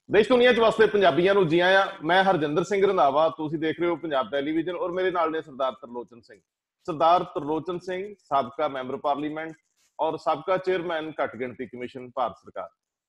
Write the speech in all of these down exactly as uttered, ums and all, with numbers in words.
देश दुनिया च वसदे पंजाबियां नूं जी आया। मैं हरजिंदर सिंह रंधावा, तुसीं देख रहे हो पंजाब टैलीविजन और मेरे नाल ने सरदार तरलोचन सिंह। सरदार तरलोचन सिंह साबका मैंबर पार्लीमेंट और साबका चेयरमैन घट गिणती कमीशन भारत सरकार।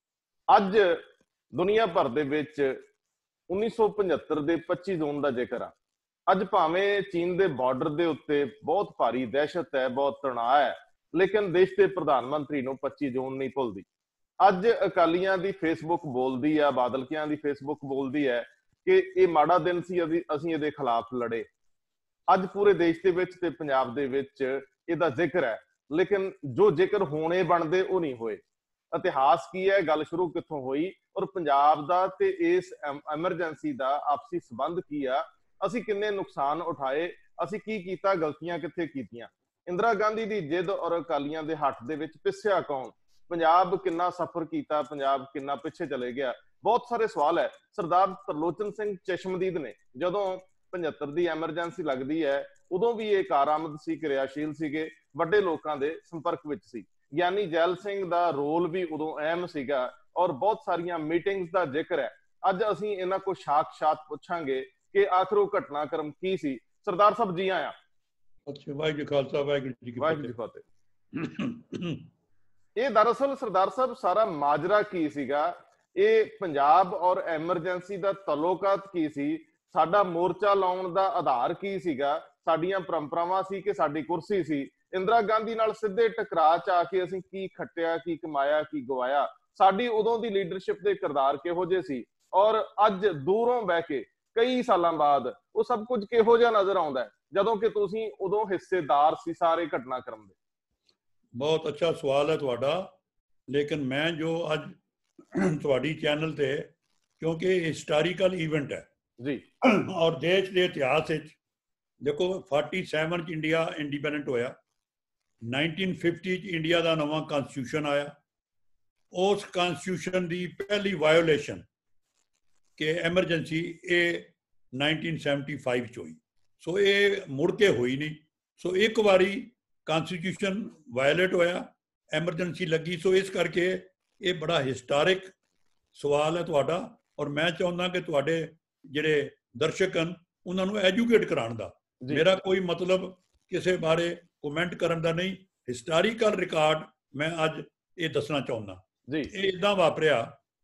अज दुनिया भर दे विच उन्नीस सौ पचहत्तर के पच्ची जून का जिक्र आ। अज भावें चीन के बॉर्डर के उत्ते बहुत भारी दहशत है, बहुत तनाव है, लेकिन देश के प्रधानमंत्री नूं पच्ची जून नहीं भुलदी। अज अकालियां दी फेसबुक बोलदी है, बादलकियां दी फेसबुक बोलदी है कि ये माड़ा दिन सी, असीं इहदे खिलाफ लड़े। अज पूरे देश दे विच ते पंजाब दे विच इहदा जिक्र है, लेकिन जो जिक्र होने बनदे वो नहीं होए। इतिहास की है, गल शुरू कित्थों होई और पंजाब दा ते इस एमरजेंसी दा आपसी संबंध की आ, असीं किन्ने नुकसान उठाए, असीं की कीता, गलतियां कित्थे कीतियां। इंदिरा गांधी दी जिद और अकालियां दे हट दे विच पिस्या कौन, पंजाब किन्ना सफर किया, पंजाब किन्ना पिछे चले गया, बहुत सारे सवाल है। सरदार तरलोचन सिंह चश्मदीद ने जदों पचहत्तर की एमरजेंसी लगती है उदों भी ये कारामद सी, क्रियाशील सीगे, वड्डे लोकां दे संपर्क विच सी। ज्ञानी जैल सिंह दा रोल भी उदों अहम सीगा और बहुत सारियां मीटिंग्स का जिक्र है। अज असीं इन्हां को साक्षात पुछांगे कि आखिर वो घटनाक्रम की सी। सरदार साहब जी आया। अच्छा, वाहिगुरू जी खालसा वाहिगुरू जी की वाहिगुरू जी फतेह। ये दरअसल सरदार साहब सारा माजरा की सीगा, ये पंजाब और एमरजेंसी का तलोकात की सी, साडा मोर्चा लाउण दा आधार की सीगा, साडीआं परंपरावां सी कि साडी कुर्सी सी। इंदिरा गांधी नाल सिद्धे टकरा च आके असीं की खट्टिया, की कमाया, की गवाया, साडी उदों दी लीडरशिप दे किरदार किहो जे सी और अज दूरों बह के कई सालां बाद वो सब कुछ किहो जिहा नजर आउंदा है जदों कि तुसीं उदों हिस्सेदार सी सारे घटनाक्रम दे। बहुत अच्छा सवाल है तुहाडा, लेकिन मैं जो अज तुहाडी चैनल ते, क्योंकि हिस्टोरिकल इवेंट है जी और देश के इतिहास देखो फोर्टी सैवन च इंडिया इंडिपेंडेंट होया, नाइनटीन फिफ्टी च इंडिया का नवा कॉन्स्टिट्यूशन आया, उस कॉन्स्टिट्यूशन की पहली वायोलेशन के एमरजेंसी ये नाइनटीन सैवनटी फाइव च हुई। सो ये मुड़ के हुई नहीं। सो एक बारी कॉन्स्टिट्यूशन वायलेट होया, एमरजेंसी लगी। सो इस करके ये बड़ा हिस्टोरिक सवाल है तुहाडा और मैं चाहुंदा कि तुहाडे जिहड़े दर्शक हैं उन्होंने एजुकेट कराने का, मेरा कोई मतलब किसी बारे कमेंट करने का नहीं। हिस्टोरिकल रिकॉर्ड मैं अज ये दसना चाहुंदा। ये इदां वापरिया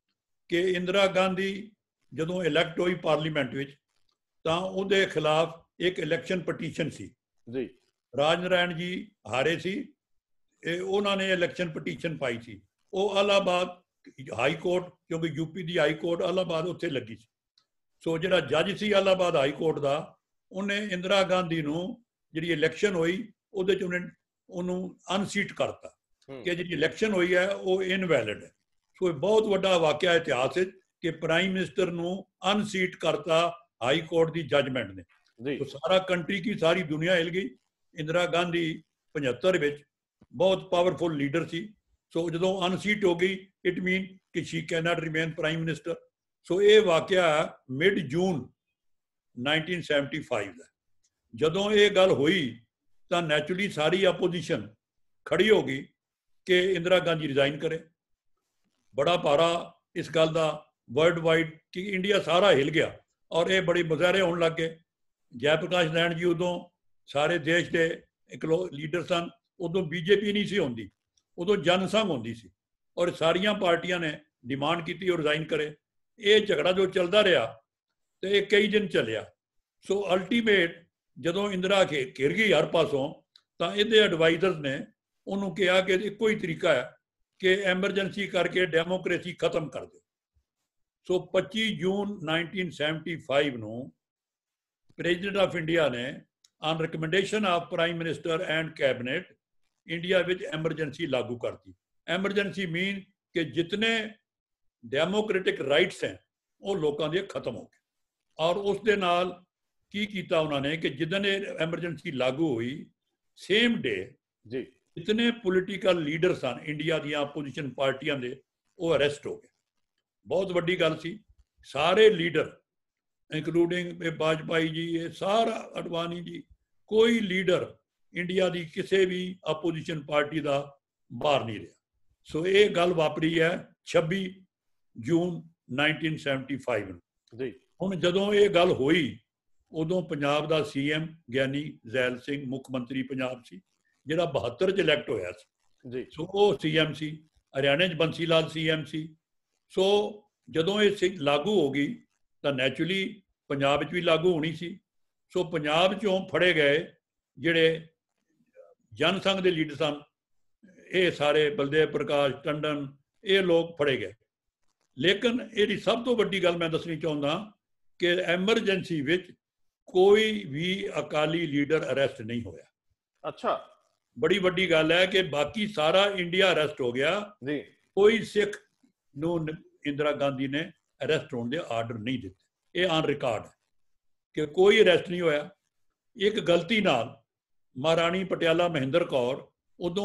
कि इंदिरा गांधी जदों इलैक्ट हुई पार्लीमेंट विच तां उहदे खिलाफ एक इलैक्शन पटीशन सी जी, राज नारायण जी हारे सी, उन्होंने इलैक्शन पटीशन पाई सी। वो इलाहाबाद हाई कोर्ट, क्योंकि यूपी की हाई कोर्ट इलाहाबाद उत्थे लगी सी। सो जिहड़ा जज सी इलाहाबाद हाई कोर्ट का, उन्हें इंदिरा गांधी नूं जिहड़ी इलैक्शन हुई उहदे च उन्हें उन्होंने अनसीट करता कि जिहड़ी इलैक्शन हुई है वो इनवैलिड है। सो ये बहुत वड्डा वाकया इतिहास है कि प्राइम मिनिस्टर नूं अनसीट करता हाई कोर्ट की जजमेंट ने। तो सारा कंट्री की सारी दुनिया हिल गई। इंदिरा गांधी पचहत्तर विच बहुत पावरफुल लीडर सी। सो जो अनसीट हो गई इट मीन कि she can not remain prime minister. So ये वाकया mid June nineteen seventy five का जदों ये गल हुई तो नैचुरली सारी अपोजिशन खड़ी हो गई कि इंदिरा गांधी रिजाइन करे। बड़ा भारा इस गल का वर्ल्ड वाइड कि इंडिया सारा हिल गया और ये बड़े मुजाहरे होने लग गए। जयप्रकाश नारायण जी उदों सारे देश के एक लीडर सन। उदों बीजेपी नहीं सी होंदी, उदों जनसंघ होंदी सी और सारिया पार्टियां ने डिमांड की और रिजाइन करे। ये झगड़ा जो चलता रहा तो ये कई दिन चलिया। सो अल्टीमेट जदों इंदिरा के घिर गई हर पासों तो ये एडवाइजर्स ने उन्होंने कहा कि एको ही तरीका है कि एमरजेंसी करके डेमोक्रेसी खत्म कर दो। सो पच्ची जून नाइनटीन सैवनटी फाइव नूं प्रेजिडेंट ऑफ इंडिया ने on recommendation of prime minister and cabinet India विच एमरजेंसी लागू कर दी। एमरजेंसी मीन कि जितने डेमोक्रेटिक राइट्स हैं वो लोगों के खत्म हो गए। और उस दे नाल की कीता उन्होंने कि जिदन एमरजेंसी लागू हुई सेम डे जी जितने पोलिटिकल लीडर सन इंडिया दी अपोजिशन पार्टियां दे वो अरेस्ट हो गए। बहुत वड्डी गल सी। सारे लीडर इंकलूडिंग वाजपेयी जी, ये सारा अडवाणी जी, कोई लीडर इंडिया की किसी भी अपोजिशन पार्टी का बाहर नहीं रहा। सो ये गल वापरी है छब्बी जून ਨਾਈਨਟੀਨ ਸੈਵਨਟੀ ਫਾਈਵ ਨੂੰ। ਜੀ ਹੁਣ ਜਦੋਂ ਇਹ ਗੱਲ ਹੋਈ ਉਦੋਂ ਪੰਜਾਬ ਦਾ ਸੀ ਐਮ ਗਿਆਨੀ ਜ਼ੈਲ ਸਿੰਘ ਮੁੱਖ ਮੰਤਰੀ ਪੰਜਾਬ ਸੀ, ਜਿਹੜਾ ਬਹੱਤਰ 'ਚ ਇਲੈਕਟ ਹੋਇਆ ਸੀ। ਜੀ ਸੋ ਉਹ ਸੀ ਐਮ ਸੀ। ਹਰਿਆਣੇ 'ਚ ਬੰਸੀ ਲਾਲ ਸੀ ਐਮ ਸੀ। ਸੋ ਜਦੋਂ ਇਹ ਸਿ- ਲਾਗੂ ਹੋ ਗਈ ਤਾਂ ਨੈਚੁਰਲੀ ਪੰਜਾਬ 'ਚ ਵੀ ਲਾਗੂ ਹੋਣੀ ਸੀ। ਸੋ ਪੰਜਾਬ 'ਚੋਂ ਫੜੇ ਗਏ ਜਿਹੜੇ ਜਨ ਸੰਘ ਦੇ ਲੀਡਰ ਸਨ, ਇਹ ਸਾਰੇ ਬਲਦੇਵ ਪ੍ਰਕਾਸ਼ ਟੰਡਨ, ਇਹ ਲੋਕ ਫੜੇ ਗਏ। ਲੇਕਿਨ ਇਹਦੀ ਸਭ ਤੋਂ ਵੱਡੀ ਗੱਲ ਮੈਂ ਦੱਸਣੀ ਚਾਹੁੰਦਾ ਕਿ ਐਮਰਜੈਂਸੀ ਵਿੱਚ ਕੋਈ ਵੀ ਅਕਾਲੀ ਲੀਡਰ ਅਰੈਸਟ ਨਹੀਂ ਹੋਇਆ। ਅੱਛਾ, ਬੜੀ ਵੱਡੀ ਗੱਲ ਹੈ ਕਿ ਬਾਕੀ ਸਾਰਾ ਇੰਡੀਆ ਅਰੈਸਟ ਹੋ ਗਿਆ, ਜੀ ਕੋਈ ਸਿੱਖ ਨੂੰ ਨ- ਇੰਦਰਾ ਗਾਂਧੀ ਨੇ ਅਰੈਸਟ ਹੋਣ ਦੇ ਆਰਡਰ ਨਹੀਂ ਦਿੱਤੇ। ਇਹ ਆਨ ਰਿਕਾਰਡ ਹੈ ਕਿ ਕੋਈ ਅਰੈਸਟ ਨਹੀਂ ਹੋਇਆ। ਇੱਕ ਗਲਤੀ ਨਾਲ ਮਹਾਰਾਣੀ ਪਟਿਆਲਾ ਮਹਿੰਦਰ ਕੌਰ, ਉਦੋਂ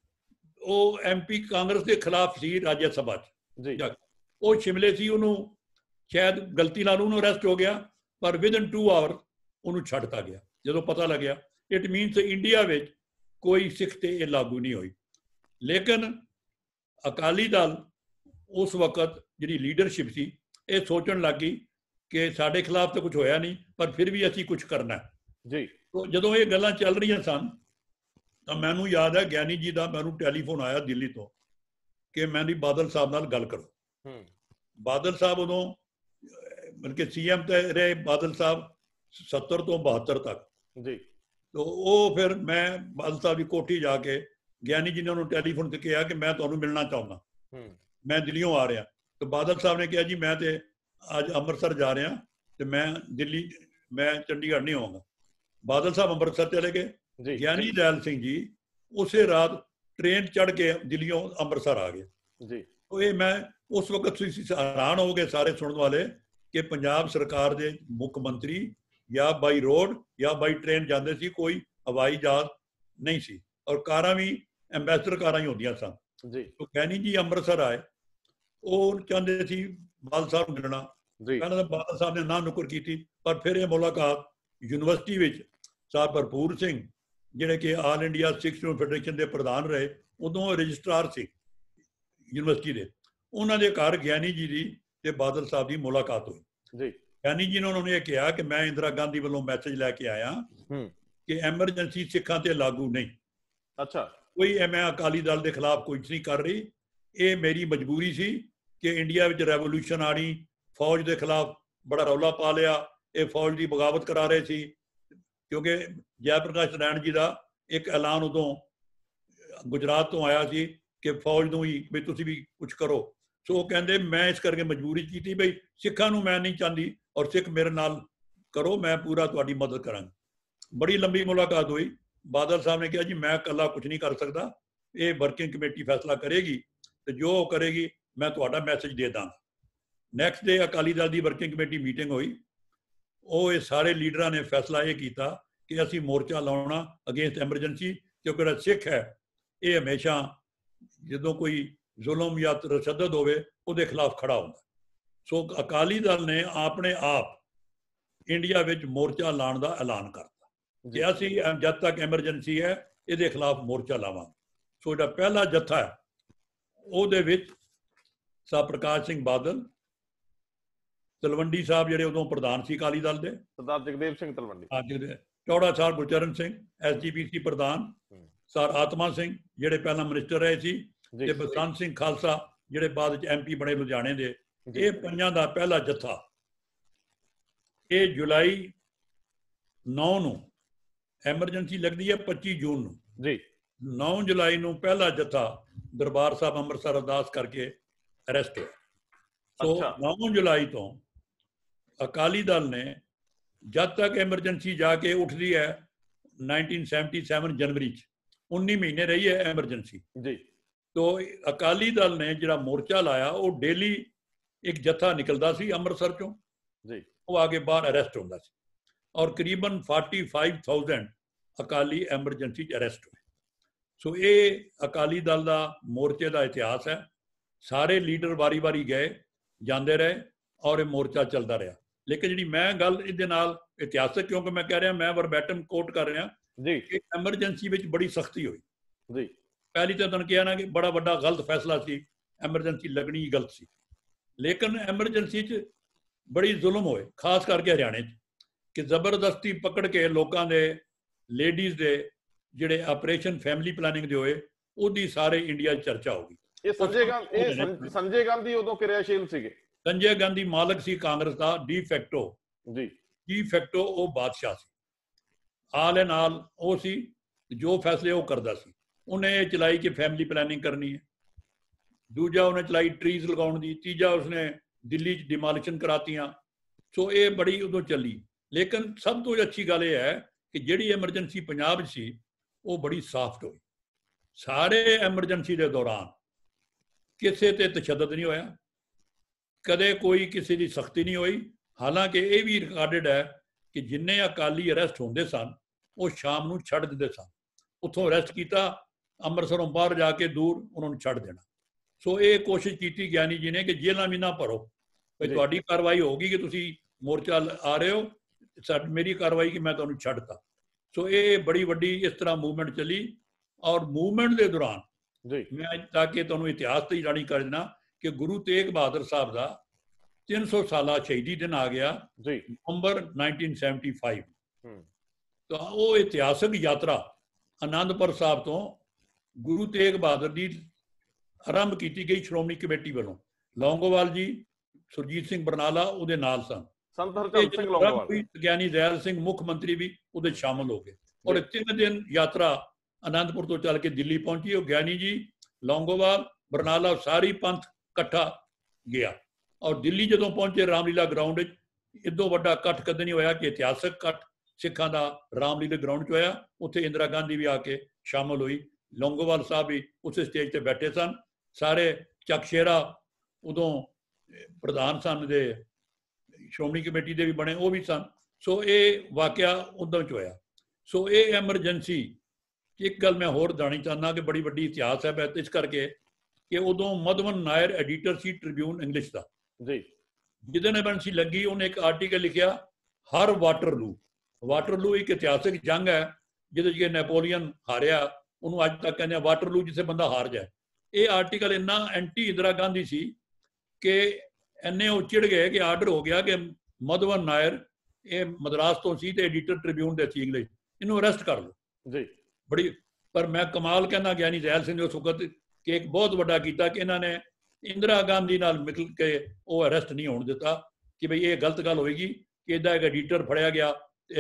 ਉਹ ਐਮਪੀ ਕਾਂਗਰਸ ਦੇ ਖਿਲਾਫ ਸੀ ਰਾਜ ਸਭਾ 'ਚ, ਜੀ ਉਹ ਸ਼ਿਮਲੇ ਸੀ, ਉਹਨੂੰ ਸ਼ਾਇਦ ਗਲਤੀ ਨਾਲ ਉਹਨੂੰ ਅਰੈਸਟ ਹੋ ਗਿਆ, ਪਰ ਵਿਦਨ ਟੂ ਆਵਰ ਉਹਨੂੰ ਛੱਡਤਾ ਗਿਆ ਜਦੋਂ ਪਤਾ ਲੱਗਿਆ। ਇਟ ਮੀਨਸ ਇੰਡੀਆ ਵਿੱਚ ਕੋਈ ਸਿੱਖ ਤੇ ਇਹ ਲਾਗੂ ਨਹੀਂ ਹੋਈ। ਲੇਕਿਨ ਅਕਾਲੀ ਦਲ ਉਸ ਵਕਤ ਜਿਹੜੀ ਲੀਡਰਸ਼ਿਪ ਸੀ ਇਹ ਸੋਚਣ ਲੱਗ ਗਈ ਕਿ ਸਾਡੇ ਖਿਲਾਫ ਤਾਂ ਕੁਝ ਹੋਇਆ ਨਹੀਂ, ਪਰ ਫਿਰ ਵੀ ਅਸੀਂ ਕੁਝ ਕਰਨਾ। ਜੀ ਤੋ ਜਦੋਂ ਇਹ ਗੱਲਾਂ ਚੱਲ ਰਹੀਆਂ ਸਨ ਤਾਂ ਮੈਨੂੰ ਯਾਦ ਹੈ ਗਿਆਨੀ ਜੀ ਦਾ ਮੈਨੂੰ ਟੈਲੀਫੋਨ ਆਇਆ ਦਿੱਲੀ ਤੋਂ ਕਿ ਮੈਂਦੀ ਬਾਦਲ ਸਾਹਿਬ ਨਾਲ ਗੱਲ ਕਰੋ। ਹੂੰ ਬਾਦਲ ਸਾਹਿਬ ਉਦੋਂ ਮਤਲਬ ਕਿ ਸੀ ਐਮ ਤੇ ਰਹੇ ਬਾਦਲ ਸਾਹਿਬ ਸੱਤਰ ਤੋਂ ਬਹੱਤਰ ਤੱਕ। ਜੀ ਤੋ ਉਹ ਫਿਰ ਮੈਂ ਬਾਦਲ ਸਾਹਿਬ ਦੀ ਕੋਠੀ ਜਾ ਕੇ ਗਿਆਨੀ ਜੀ ਨੇ ਉਹਨੂੰ ਟੈਲੀਫੋਨ ਤੇ ਕਿਹਾ ਕਿ ਮੈਂ ਤੁਹਾਨੂੰ ਮਿਲਣਾ ਚਾਹੁੰਦਾ, ਹੂੰ ਮੈਂ ਦਿੱਲੀੋਂ ਆ ਰਿਹਾ। ਤੇ ਬਾਦਲ ਸਾਹਿਬ ਨੇ ਕਿਹਾ ਜੀ ਮੈਂ ਤੇ ਅੱਜ ਅੰਮ੍ਰਿਤਸਰ ਜਾ ਰਿਹਾ ਤੇ ਮੈਂ ਦਿੱਲੀ ਮੈਂ ਚੰਡੀਗੜ੍ਹ ਨਹੀਂ ਆਉਂਗਾ। ਬਾਦਲ ਸਾਹਿਬ ਅੰਮ੍ਰਿਤਸਰ ਚਲੇ ਗਏ। ਜੀ ਗਿਆਨੀ ਜ਼ੈਲ ਸਿੰਘ ਜੀ ਉਸੇ ਰਾਤ ਟ੍ਰੇਨ ਚੜ੍ਹ ਕੇ ਦਿੱਲੀੋਂ ਅੰਮ੍ਰਿਤਸਰ ਆ ਗਏ। ਜੀ ਤੋ ਇਹ ਮੈਂ ਉਸ ਵਕਤ ਤੁਸੀਂ ਹੈਰਾਨ ਹੋ ਗਏ ਸਾਰੇ ਸੁਣਨ ਵਾਲੇ ਕਿ ਪੰਜਾਬ ਸਰਕਾਰ ਦੇ ਮੁੱਖ ਮੰਤਰੀ ਜਾਂ ਬਾਈ ਰੋਡ ਜਾਂ ਬਾਈ ਟ੍ਰੇਨ ਜਾਂਦੇ ਸੀ, ਕੋਈ ਹਵਾਈ ਜਹਾਜ਼ ਨਹੀਂ ਸੀ, ਔਰ ਕਾਰਾਂ ਵੀ ਐਂਬੈਸਡਰ ਕਾਰਾਂ ਹੀ ਹੁੰਦੀਆਂ ਸਨ। ਜੀ ਤੋ ਗਿਆਨੀ ਜੀ ਅੰਮ੍ਰਿਤਸਰ ਆਏ, ਉਹ ਚਾਹੁੰਦੇ ਸੀ ਬਾਦਲ ਸਾਹਿਬ ਨੂੰ ਮਿਲਣਾ। ਜੀ ਪਹਿਲਾਂ ਤਾਂ ਬਾਦਲ ਸਾਹਿਬ ਨੇ ਨਾ ਨੁਕਰ ਕੀਤੀ, ਪਰ ਫਿਰ ਇਹ ਮੁਲਾਕਾਤ ਯੂਨੀਵਰਸਿਟੀ ਵਿੱਚ ਸਰ ਭਰਪੂਰ ਸਿੰਘ ਜਿਹੜੇ ਕਿ all India Sikh student federation ਦੇ ਪ੍ਰਧਾਨ ਰਹੇ, ਉਦੋਂ ਰਜਿਸਟਰਾਰ ਸੀ ਯੂਨੀਵਰਸਿਟੀ ਦੇ, ਉਹਨਾਂ ਦੇ ਘਰ ਗਿਆਨੀ ਜੀ ਦੀ ਤੇ ਬਾਦਲ ਸਾਹਿਬ ਦੀ ਮੁਲਾਕਾਤ ਹੋਈ। ਜੀ ਗਿਆਨੀ ਜੀ ਨੇ ਉਹਨਾਂ ਨੂੰ ਇਹ ਕਿਹਾ ਕਿ ਮੈਂ ਇੰਦਰਾ ਗਾਂਧੀ ਵੱਲੋਂ ਮੈਸੇਜ ਲੈ ਕੇ ਆਇਆ ਹੂੰ ਕਿ ਐਮਰਜੈਂਸੀ ਸਿੱਖਾਂ ਤੇ ਲਾਗੂ ਨਹੀਂ, ਅੱਛਾ ਕੋਈ ਮੈਂ ਅਕਾਲੀ ਦਲ ਦੇ ਖਿਲਾਫ ਕੁਝ ਨਹੀਂ ਕਰ ਰਹੀ। ਇਹ ਮੇਰੀ ਮਜਬੂਰੀ ਸੀ ਕਿ ਇੰਡੀਆ ਵਿੱਚ ਰੈਵੋਲੂਸ਼ਨ ਆਣੀ, ਫੌਜ ਦੇ ਖਿਲਾਫ ਬੜਾ ਰੌਲਾ ਪਾ ਲਿਆ, ਇਹ ਫੌਜ ਦੀ ਬਗਾਵਤ ਕਰਾ ਰਹੇ ਸੀ, ਕਿਉਂਕਿ ਜੈ ਪ੍ਰਕਾਸ਼ ਨਾਰਾਇਣ ਜੀ ਦਾ ਇੱਕ ਐਲਾਨ ਉਦੋਂ ਗੁਜਰਾਤ ਤੋਂ ਆਇਆ ਸੀ ਕਿ ਫੌਜ ਨੂੰ ਹੀ ਵੀ ਤੁਸੀਂ ਵੀ ਕੁਝ ਕਰੋ। ਸੋ ਉਹ ਕਹਿੰਦੇ ਮੈਂ ਇਸ ਕਰਕੇ ਮਜਬੂਰੀ ਕੀਤੀ ਬਈ ਸਿੱਖਾਂ ਨੂੰ ਮੈਂ ਨਹੀਂ ਚਾਹੁੰਦੀ ਔਰ ਸਿੱਖ ਮੇਰੇ ਨਾਲ ਕਰੋ, ਮੈਂ ਪੂਰਾ ਤੁਹਾਡੀ ਮਦਦ ਕਰਾਂਗਾ। ਬੜੀ ਲੰਬੀ ਮੁਲਾਕਾਤ ਹੋਈ। ਬਾਦਲ ਸਾਹਿਬ ਨੇ ਕਿਹਾ ਜੀ ਮੈਂ ਇਕੱਲਾ ਕੁਝ ਨਹੀਂ ਕਰ ਸਕਦਾ, ਇਹ ਵਰਕਿੰਗ ਕਮੇਟੀ ਫੈਸਲਾ ਕਰੇਗੀ ਤੇ ਜੋ ਉਹ ਕਰੇਗੀ ਮੈਂ ਤੁਹਾਡਾ ਮੈਸੇਜ ਦੇ ਦਾਂਗਾ। ਨੈਕਸਟ ਡੇ ਅਕਾਲੀ ਦਲ ਦੀ ਵਰਕਿੰਗ ਕਮੇਟੀ ਮੀਟਿੰਗ ਹੋਈ। ਉਹ ਇਹ ਸਾਰੇ ਲੀਡਰਾਂ ਨੇ ਫੈਸਲਾ ਇਹ ਕੀਤਾ ਕਿ ਅਸੀਂ ਮੋਰਚਾ ਲਾਉਣਾ ਅਗੇਂਸਟ ਐਮਰਜੈਂਸੀ, ਕਿਉਂਕਿ ਜਿਹੜਾ ਸਿੱਖ ਹੈ ਇਹ ਹਮੇਸ਼ਾ ਜਦੋਂ ਕੋਈ ਜ਼ੁਲਮ ਜਾਂ ਤਸ਼ੱਦਦ ਹੋਵੇ ਉਹਦੇ ਖਿਲਾਫ ਖੜਾ ਹੁੰਦਾ। ਸੋ ਅਕਾਲੀ ਦਲ ਨੇ ਆਪਣੇ ਆਪ ਇੰਡੀਆ ਵਿੱਚ ਮੋਰਚਾ ਲਾਉਣ ਦਾ ਐਲਾਨ ਕਰਤਾ ਕਿ ਅਸੀਂ ਜਦ ਤੱਕ ਐਮਰਜੈਂਸੀ ਹੈ ਇਹਦੇ ਖਿਲਾਫ ਮੋਰਚਾ ਲਾਵਾਂਗੇ। ਸੋ ਜਿਹੜਾ ਪਹਿਲਾ ਜੱਥਾ ਹੈ ਉਹਦੇ ਵਿੱਚ ਸਰ ਪ੍ਰਕਾਸ਼ ਸਿੰਘ ਬਾਦਲ, ਤਲਵੰਡੀ ਸਾਹਿਬ ਜਿਹੜੇ ਉਦੋਂ ਪ੍ਰਧਾਨ ਸੀ ਅਕਾਲੀ ਦਲ ਦੇ, ਸਰਦਾਰ ਜਗਦੇਵ ਸਿੰਘ ਤਲਵੰਡੀ, ਅੱਜ ਚੌੜਾ ਸਾਹਿਬ ਗੁਰਚਰਨ ਸਿੰਘ ਐਸ ਜੀ ਪੀ ਸੀ ਪ੍ਰਧਾਨ, ਸਰ ਆਤਮਾ ਸਿੰਘ ਜਿਹੜੇ ਪਹਿਲਾਂ ਮਿਨਿਸਟਰ ਰਹੇ ਸੀ, ਤੇ ਬਸੰਤ ਸਿੰਘ ਖਾਲਸਾ ਜਿਹੜੇ ਬਾਅਦ ਵਿੱਚ ਐਮ ਪੀ ਬਣੇ ਲੁਧਿਆਣੇ ਦੇ। ਇਹ ਪੰਜਾਂ ਦਾ ਪਹਿਲਾ ਜੱਥਾ ਇਹ ਜੁਲਾਈ ਨੌ ਨੂੰ, ਐਮਰਜੈਂਸੀ ਲੱਗਦੀ ਹੈ ਪੱਚੀ ਜੂਨ ਨੂੰ ਜੀ, ਨੌ ਜੁਲਾਈ ਨੂੰ ਪਹਿਲਾ ਜੱਥਾ ਦਰਬਾਰ ਸਾਹਿਬ ਅੰਮ੍ਰਿਤਸਰ ਅਰਦਾਸ ਕਰਕੇ ਅਰੈਸਟ ਹੋਇਆ। ਸੋ ਨੌ ਜੁਲਾਈ ਤੋਂ ਅਕਾਲੀ ਦਲ ਨੇ ਜਦ ਤੱਕ ਐਮਰਜੈਂਸੀ ਜਾ ਕੇ ਉੱਠਦੀ ਹੈ ਨਾਈਨਟੀਨ ਸੈਵਨਟੀ ਸੈਵਨ ਜਨਵਰੀ ਚ, ਉੱਨੀ ਮਹੀਨੇ ਰਹੀ ਹੈ ਐਮਰਜੈਂਸੀ ਜੀ। ਤੋ ਅਕਾਲੀ ਦਲ ਨੇ ਜਿਹੜਾ ਮੋਰਚਾ ਲਾਇਆ ਉਹ ਡੇਲੀ ਇੱਕ ਜੱਥਾ ਨਿਕਲਦਾ ਸੀ ਅੰਮ੍ਰਿਤਸਰ ਚੋਂ ਜੀ, ਉਹ ਆ ਕੇ ਬਾਹਰ ਅਰੈਸਟ ਹੁੰਦਾ ਸੀ, ਔਰ ਕਰੀਬਨ ਪੈਂਤਾਲੀ ਹਜ਼ਾਰ ਅਕਾਲੀ ਐਮਰਜੈਂਸੀ ਚ ਅਰੈਸਟ ਹੋਏ। ਸੋ ਇਹ ਅਕਾਲੀ ਦਲ ਦਾ ਮੋਰਚੇ ਦਾ ਇਤਿਹਾਸ ਹੈ। ਸਾਰੇ ਲੀਡਰ ਵਾਰੀ ਵਾਰੀ ਗਏ ਜਾਂਦੇ ਰਹੇ ਔਰ ਇਹ ਮੋਰਚਾ ਚੱਲਦਾ ਰਿਹਾ। ਲੇਕਿਨ ਜਿਹੜੀ ਮੈਂ ਗੱਲ ਇਹਦੇ ਨਾਲ ਇਤਿਹਾਸਕ, ਕਿਉਂਕਿ ਮੈਂ ਕਹਿ ਰਿਹਾ ਮੈਂ ਵਰਬੈਟਮ ਕੋਟ ਕਰ ਰਿਹਾ ਜੀ, ਕਿ ਐਮਰਜੈਂਸੀ ਵਿੱਚ ਬੜੀ ਸਖਤੀ ਹੋਈ ਜੀ। ਪਹਿਲੀ ਤਾਂ ਤੁਹਾਨੂੰ ਕਿਹਾ ਨਾ ਕਿ ਬੜਾ ਵੱਡਾ ਗਲਤ ਫੈਸਲਾ ਸੀ, ਐਮਰਜੈਂਸੀ ਲੱਗਣੀ ਹੀ ਗਲਤ ਸੀ। लेकिन एमरजेंसी च बड़ी जुल्म होए, खास करके हरियाणे कि जबरदस्ती पकड़ के लोगों के लेडीज के ਜਿਹੜੇ ਆਪਰੇਸ਼ਨ ਫੈਮਿਲੀ ਪਲਾਨਿੰਗ ਦੇ ਹੋਏ ਉਹਦੀ ਸਾਰੇ ਇੰਡੀਆ 'ਚ ਚਰਚਾ ਹੋ ਗਈ। ਇਹ ਸੰਜੇ ਗਾਂਧੀ ਇਹ ਸੰਜੇ ਗਾਂਧੀ ਉਦੋਂ ਕਿਰਿਆਸ਼ੀਲ ਸੀਗੇ। ਸੰਜੇ ਗਾਂਧੀ ਮਾਲਕ ਸੀ ਕਾਂਗਰਸ ਦਾ ਡੀ ਫੈਕਟੋ ਜੀ, ਡੀ ਫੈਕਟੋ ਉਹ ਬਾਦਸ਼ਾਹ ਸੀ, ਆਲ ਐਂਡ ਆਲ ਉਹ ਸੀ, ਜੋ ਫੈਸਲੇ ਉਹ ਕਰਦਾ ਸੀ। ਉਹਨੇ ਇਹ ਚਲਾਈ ਕਿ ਫੈਮਿਲੀ ਪਲਾਨਿੰਗ ਕਰਨੀ ਹੈ, ਦੂਜਾ ਉਹਨੇ ਚਲਾਈ ਟਰੀਜ਼ ਲਗਾਉਣ ਦੀ, ਤੀਜਾ ਉਸਨੇ ਦਿੱਲੀ 'ਚ ਡਿਮਾਲਿਸ਼ਨ ਕਰਾਤੀਆਂ। ਸੋ ਇਹ ਬੜੀ ਉਦੋਂ ਚੱਲੀ। ਲੇਕਿਨ ਸਭ ਤੋਂ ਅੱਛੀ ਗੱਲ ਇਹ ਹੈ ਕਿ ਜਿਹੜੀ ਐਮਰਜੈਂਸੀ ਪੰਜਾਬ 'ਚ ਸੀ ਉਹ ਬੜੀ ਸਾਫਟ ਹੋਈ। ਸਾਰੇ ਐਮਰਜੈਂਸੀ ਦੇ ਦੌਰਾਨ ਕਿਸੇ ਤੇ ਤਸ਼ੱਦਦ ਨਹੀਂ ਹੋਇਆ, ਕਦੇ ਕੋਈ ਕਿਸੇ ਦੀ ਸਖਤੀ ਨਹੀਂ ਹੋਈ। ਹਾਲਾਂਕਿ ਇਹ ਵੀ ਰਿਕਾਰਡਡ ਹੈ ਕਿ ਜਿੰਨੇ ਅਕਾਲੀ ਅਰੈਸਟ ਹੁੰਦੇ ਸਨ ਉਹ ਸ਼ਾਮ ਨੂੰ ਛੱਡ ਦਿੰਦੇ ਸਨ। ਉੱਥੋਂ ਅਰੈਸਟ ਕੀਤਾ, ਅੰਮ੍ਰਿਤਸਰੋਂ ਬਾਹਰ ਜਾ ਕੇ ਦੂਰ ਉਹਨਾਂ ਨੂੰ ਛੱਡ ਦੇਣਾ। ਸੋ ਇਹ ਕੋਸ਼ਿਸ਼ ਕੀਤੀ ਗਿਆਨੀ ਜੀ ਨੇ ਕਿ ਜੇਲ੍ਹਾਂ ਵੀ ਨਾ ਭਰੋ, ਵੀ ਤੁਹਾਡੀ ਕਾਰਵਾਈ ਹੋਊਗੀ ਕਿ ਤੁਸੀਂ ਮੋਰਚਾ ਆ ਰਹੇ ਹੋ, ਸਾਡੀ ਮੇਰੀ ਕਾਰਵਾਈ ਕਿ ਮੈਂ ਤੁਹਾਨੂੰ ਛੱਡਤਾ। ਸੋ ਇਹ ਬੜੀ ਵੱਡੀ ਇਸ ਤਰ੍ਹਾਂ ਮੂਵਮੈਂਟ ਚੱਲੀ। ਔਰ ਮੂਵਮੈਂਟ ਦੇ ਦੌਰਾਨ ਮੈਂ ਤਾਂ ਕਿ ਤੁਹਾਨੂੰ ਇਤਿਹਾਸ ਤੇ ਜਾਣੀ ਕਰ ਦੇਣਾ ਕਿ ਗੁਰੂ ਤੇਗ ਬਹਾਦਰ ਸਾਹਿਬ ਦਾ ਤਿੰਨ ਸੌ ਸਾਲਾ ਸ਼ਹੀਦੀ ਦਿਨ ਆ ਗਿਆ ਨਵੰਬਰ ਨਾਈਨਟੀਨ ਸੈਵਨਟੀ ਫਾਈਵ। ਤਾਂ ਉਹ ਇਤਿਹਾਸਕ ਯਾਤਰਾ ਆਨੰਦਪੁਰ ਸਾਹਿਬ ਤੋਂ ਗੁਰੂ ਤੇਗ ਬਹਾਦਰ ਦੀ ਆਰੰਭ ਕੀਤੀ ਗਈ ਸ਼੍ਰੋਮਣੀ ਕਮੇਟੀ ਵੱਲੋਂ। ਲੌਂਗੋਵਾਲ ਜੀ, ਸੁਰਜੀਤ ਸਿੰਘ ਬਰਨਾਲਾ ਉਹਦੇ ਨਾਲ ਸਨ, ਸੰਤ ਹਰਚੰਦ ਸਿੰਘ ਲੌਂਗੋਵਾਲ, ਗਿਆਨੀ ਦਇਆਲ ਸਿੰਘ ਮੁੱਖ ਮੰਤਰੀ ਵੀ ਉਹਦੇ ਸ਼ਾਮਲ ਹੋ ਗਏ। ਔਰ ਤਿੰਨ ਦਿਨ ਯਾਤਰਾ ਆਨੰਦਪੁਰ ਤੋਂ ਚੱਲ ਕੇ ਦਿੱਲੀ ਪਹੁੰਚੀ। ਉਹ ਗਿਆਨੀ ਜੀ, ਲੌਂਗੋਵਾਲ, ਬਰਨਾਲਾ ਸਾਰੀ ਪੰਥ ਇਕੱਠਾ ਗਿਆ। ਔਰ ਦਿੱਲੀ ਜਦੋਂ ਪਹੁੰਚੇ ਰਾਮਲੀਲਾ ਗਰਾਊਂਡ ਵਿੱਚ, ਇਦੋਂ ਵੱਡਾ ਇਕੱਠ ਕਦੇ ਨਹੀਂ ਹੋਇਆ ਕਿ ਇਤਿਹਾਸਕ ਇਕੱਠ ਸਿੱਖਾਂ ਦਾ ਰਾਮਲੀਲਾ ਗਰਾਊਂਡ 'ਚ ਹੋਇਆ। ਉੱਥੇ ਇੰਦਰਾ ਗਾਂਧੀ ਵੀ ਆ ਕੇ ਸ਼ਾਮਲ ਹੋਈ, ਲੌਂਗੋਵਾਲ ਸਾਹਿਬ ਵੀ ਉਸੇ ਸਟੇਜ ਤੇ ਬੈਠੇ ਸਨ। ਸਾਰੇ ਚੱਕ ਸ਼ੇਰਾ ਉਦੋਂ ਪ੍ਰਧਾਨ ਸਨ ਦੇ ਸ਼੍ਰੋਮਣੀ ਕਮੇਟੀ ਦੇ ਵੀ ਬਣੇ, ਉਹ ਵੀ ਸਨ। ਸੋ ਇਹ ਵਾਕਿਆ ਉਦੋਂ 'ਚ ਹੋਇਆ। ਸੋ ਇਹ ਐਮਰਜੈਂਸੀ, ਇੱਕ ਗੱਲ ਮੈਂ ਹੋਰ ਜਾਣੀ ਚਾਹੁੰਦਾ ਕਿ ਬੜੀ ਵੱਡੀ ਇਤਿਹਾਸ ਹੈ ਮੈਂ ਇਸ ਕਰਕੇ ਕਿ ਉਦੋਂ ਮਧਵਨ ਨਾਇਰ ਐਡੀਟਰ ਸੀ ਟ੍ਰਿਬਿਊਨ ਇੰਗਲਿਸ਼ ਦਾ ਜੀ, ਜਿਹਦੇ ਨੇ ਐਮਰਜੈਂਸੀ ਲੱਗੀ, ਉਹਨੇ ਇੱਕ ਆਰਟੀਕਲ ਲਿਖਿਆ ਹਰ ਵਾਟਰਲੂ। ਵਾਟਰਲੂ ਇੱਕ ਇਤਿਹਾਸਕ ਜੰਗ ਹੈ ਜਿਹਦੇ 'ਚ ਨੈਪੋਲੀਅਨ ਹਾਰਿਆ, ਉਹਨੂੰ ਅੱਜ ਤੱਕ ਕਹਿੰਦੇ ਆ ਵਾਟਰਲੂ, ਜਿੱਥੇ ਬੰਦਾ ਹਾਰ ਜਾਏ। ਇਹ ਆਰਟੀਕਲ ਇੰਨਾ ਐਂਟੀ ਇੰਦਰਾ ਗਾਂਧੀ ਸੀ ਕਿ ਇੰਨੇ ਉਹ ਚਿੜ ਗਏ ਕਿ ਆਰਡਰ ਹੋ ਗਿਆ ਕਿ ਮਧਵਨ ਨਾਇਰ, ਇਹ ਮਦਰਾਸ ਤੋਂ ਸੀ ਤੇ ਐਡੀਟਰ ਟ੍ਰਿਬਿਊਨ ਦੇ ਸੀ ਇੰਗਲਿਸ਼, ਇਹਨੂੰ ਅਰੈਸਟ ਕਰ ਲਓ ਜੀ। ਬੜੀ ਪਰ ਮੈਂ ਕਮਾਲ ਕਹਿੰਦਾ ਗਿਆਨੀ ਦਇਆਲ ਸਿੰਘ ਉਸ ਵਕਤ ਕਿ ਇੱਕ ਬਹੁਤ ਵੱਡਾ ਕੀਤਾ ਕਿ ਇਹਨਾਂ ਨੇ ਇੰਦਰਾ ਗਾਂਧੀ ਨਾਲ ਮਿਲ ਕੇ ਉਹ ਅਰੈਸਟ ਨਹੀਂ ਹੋਣ ਦਿੱਤਾ ਕਿ ਬਈ ਇਹ ਗਲਤ ਗੱਲ ਹੋਏਗੀ ਕਿ ਇਹਦਾ ਇੱਕ ਐਡੀਟਰ ਫੜਿਆ ਗਿਆ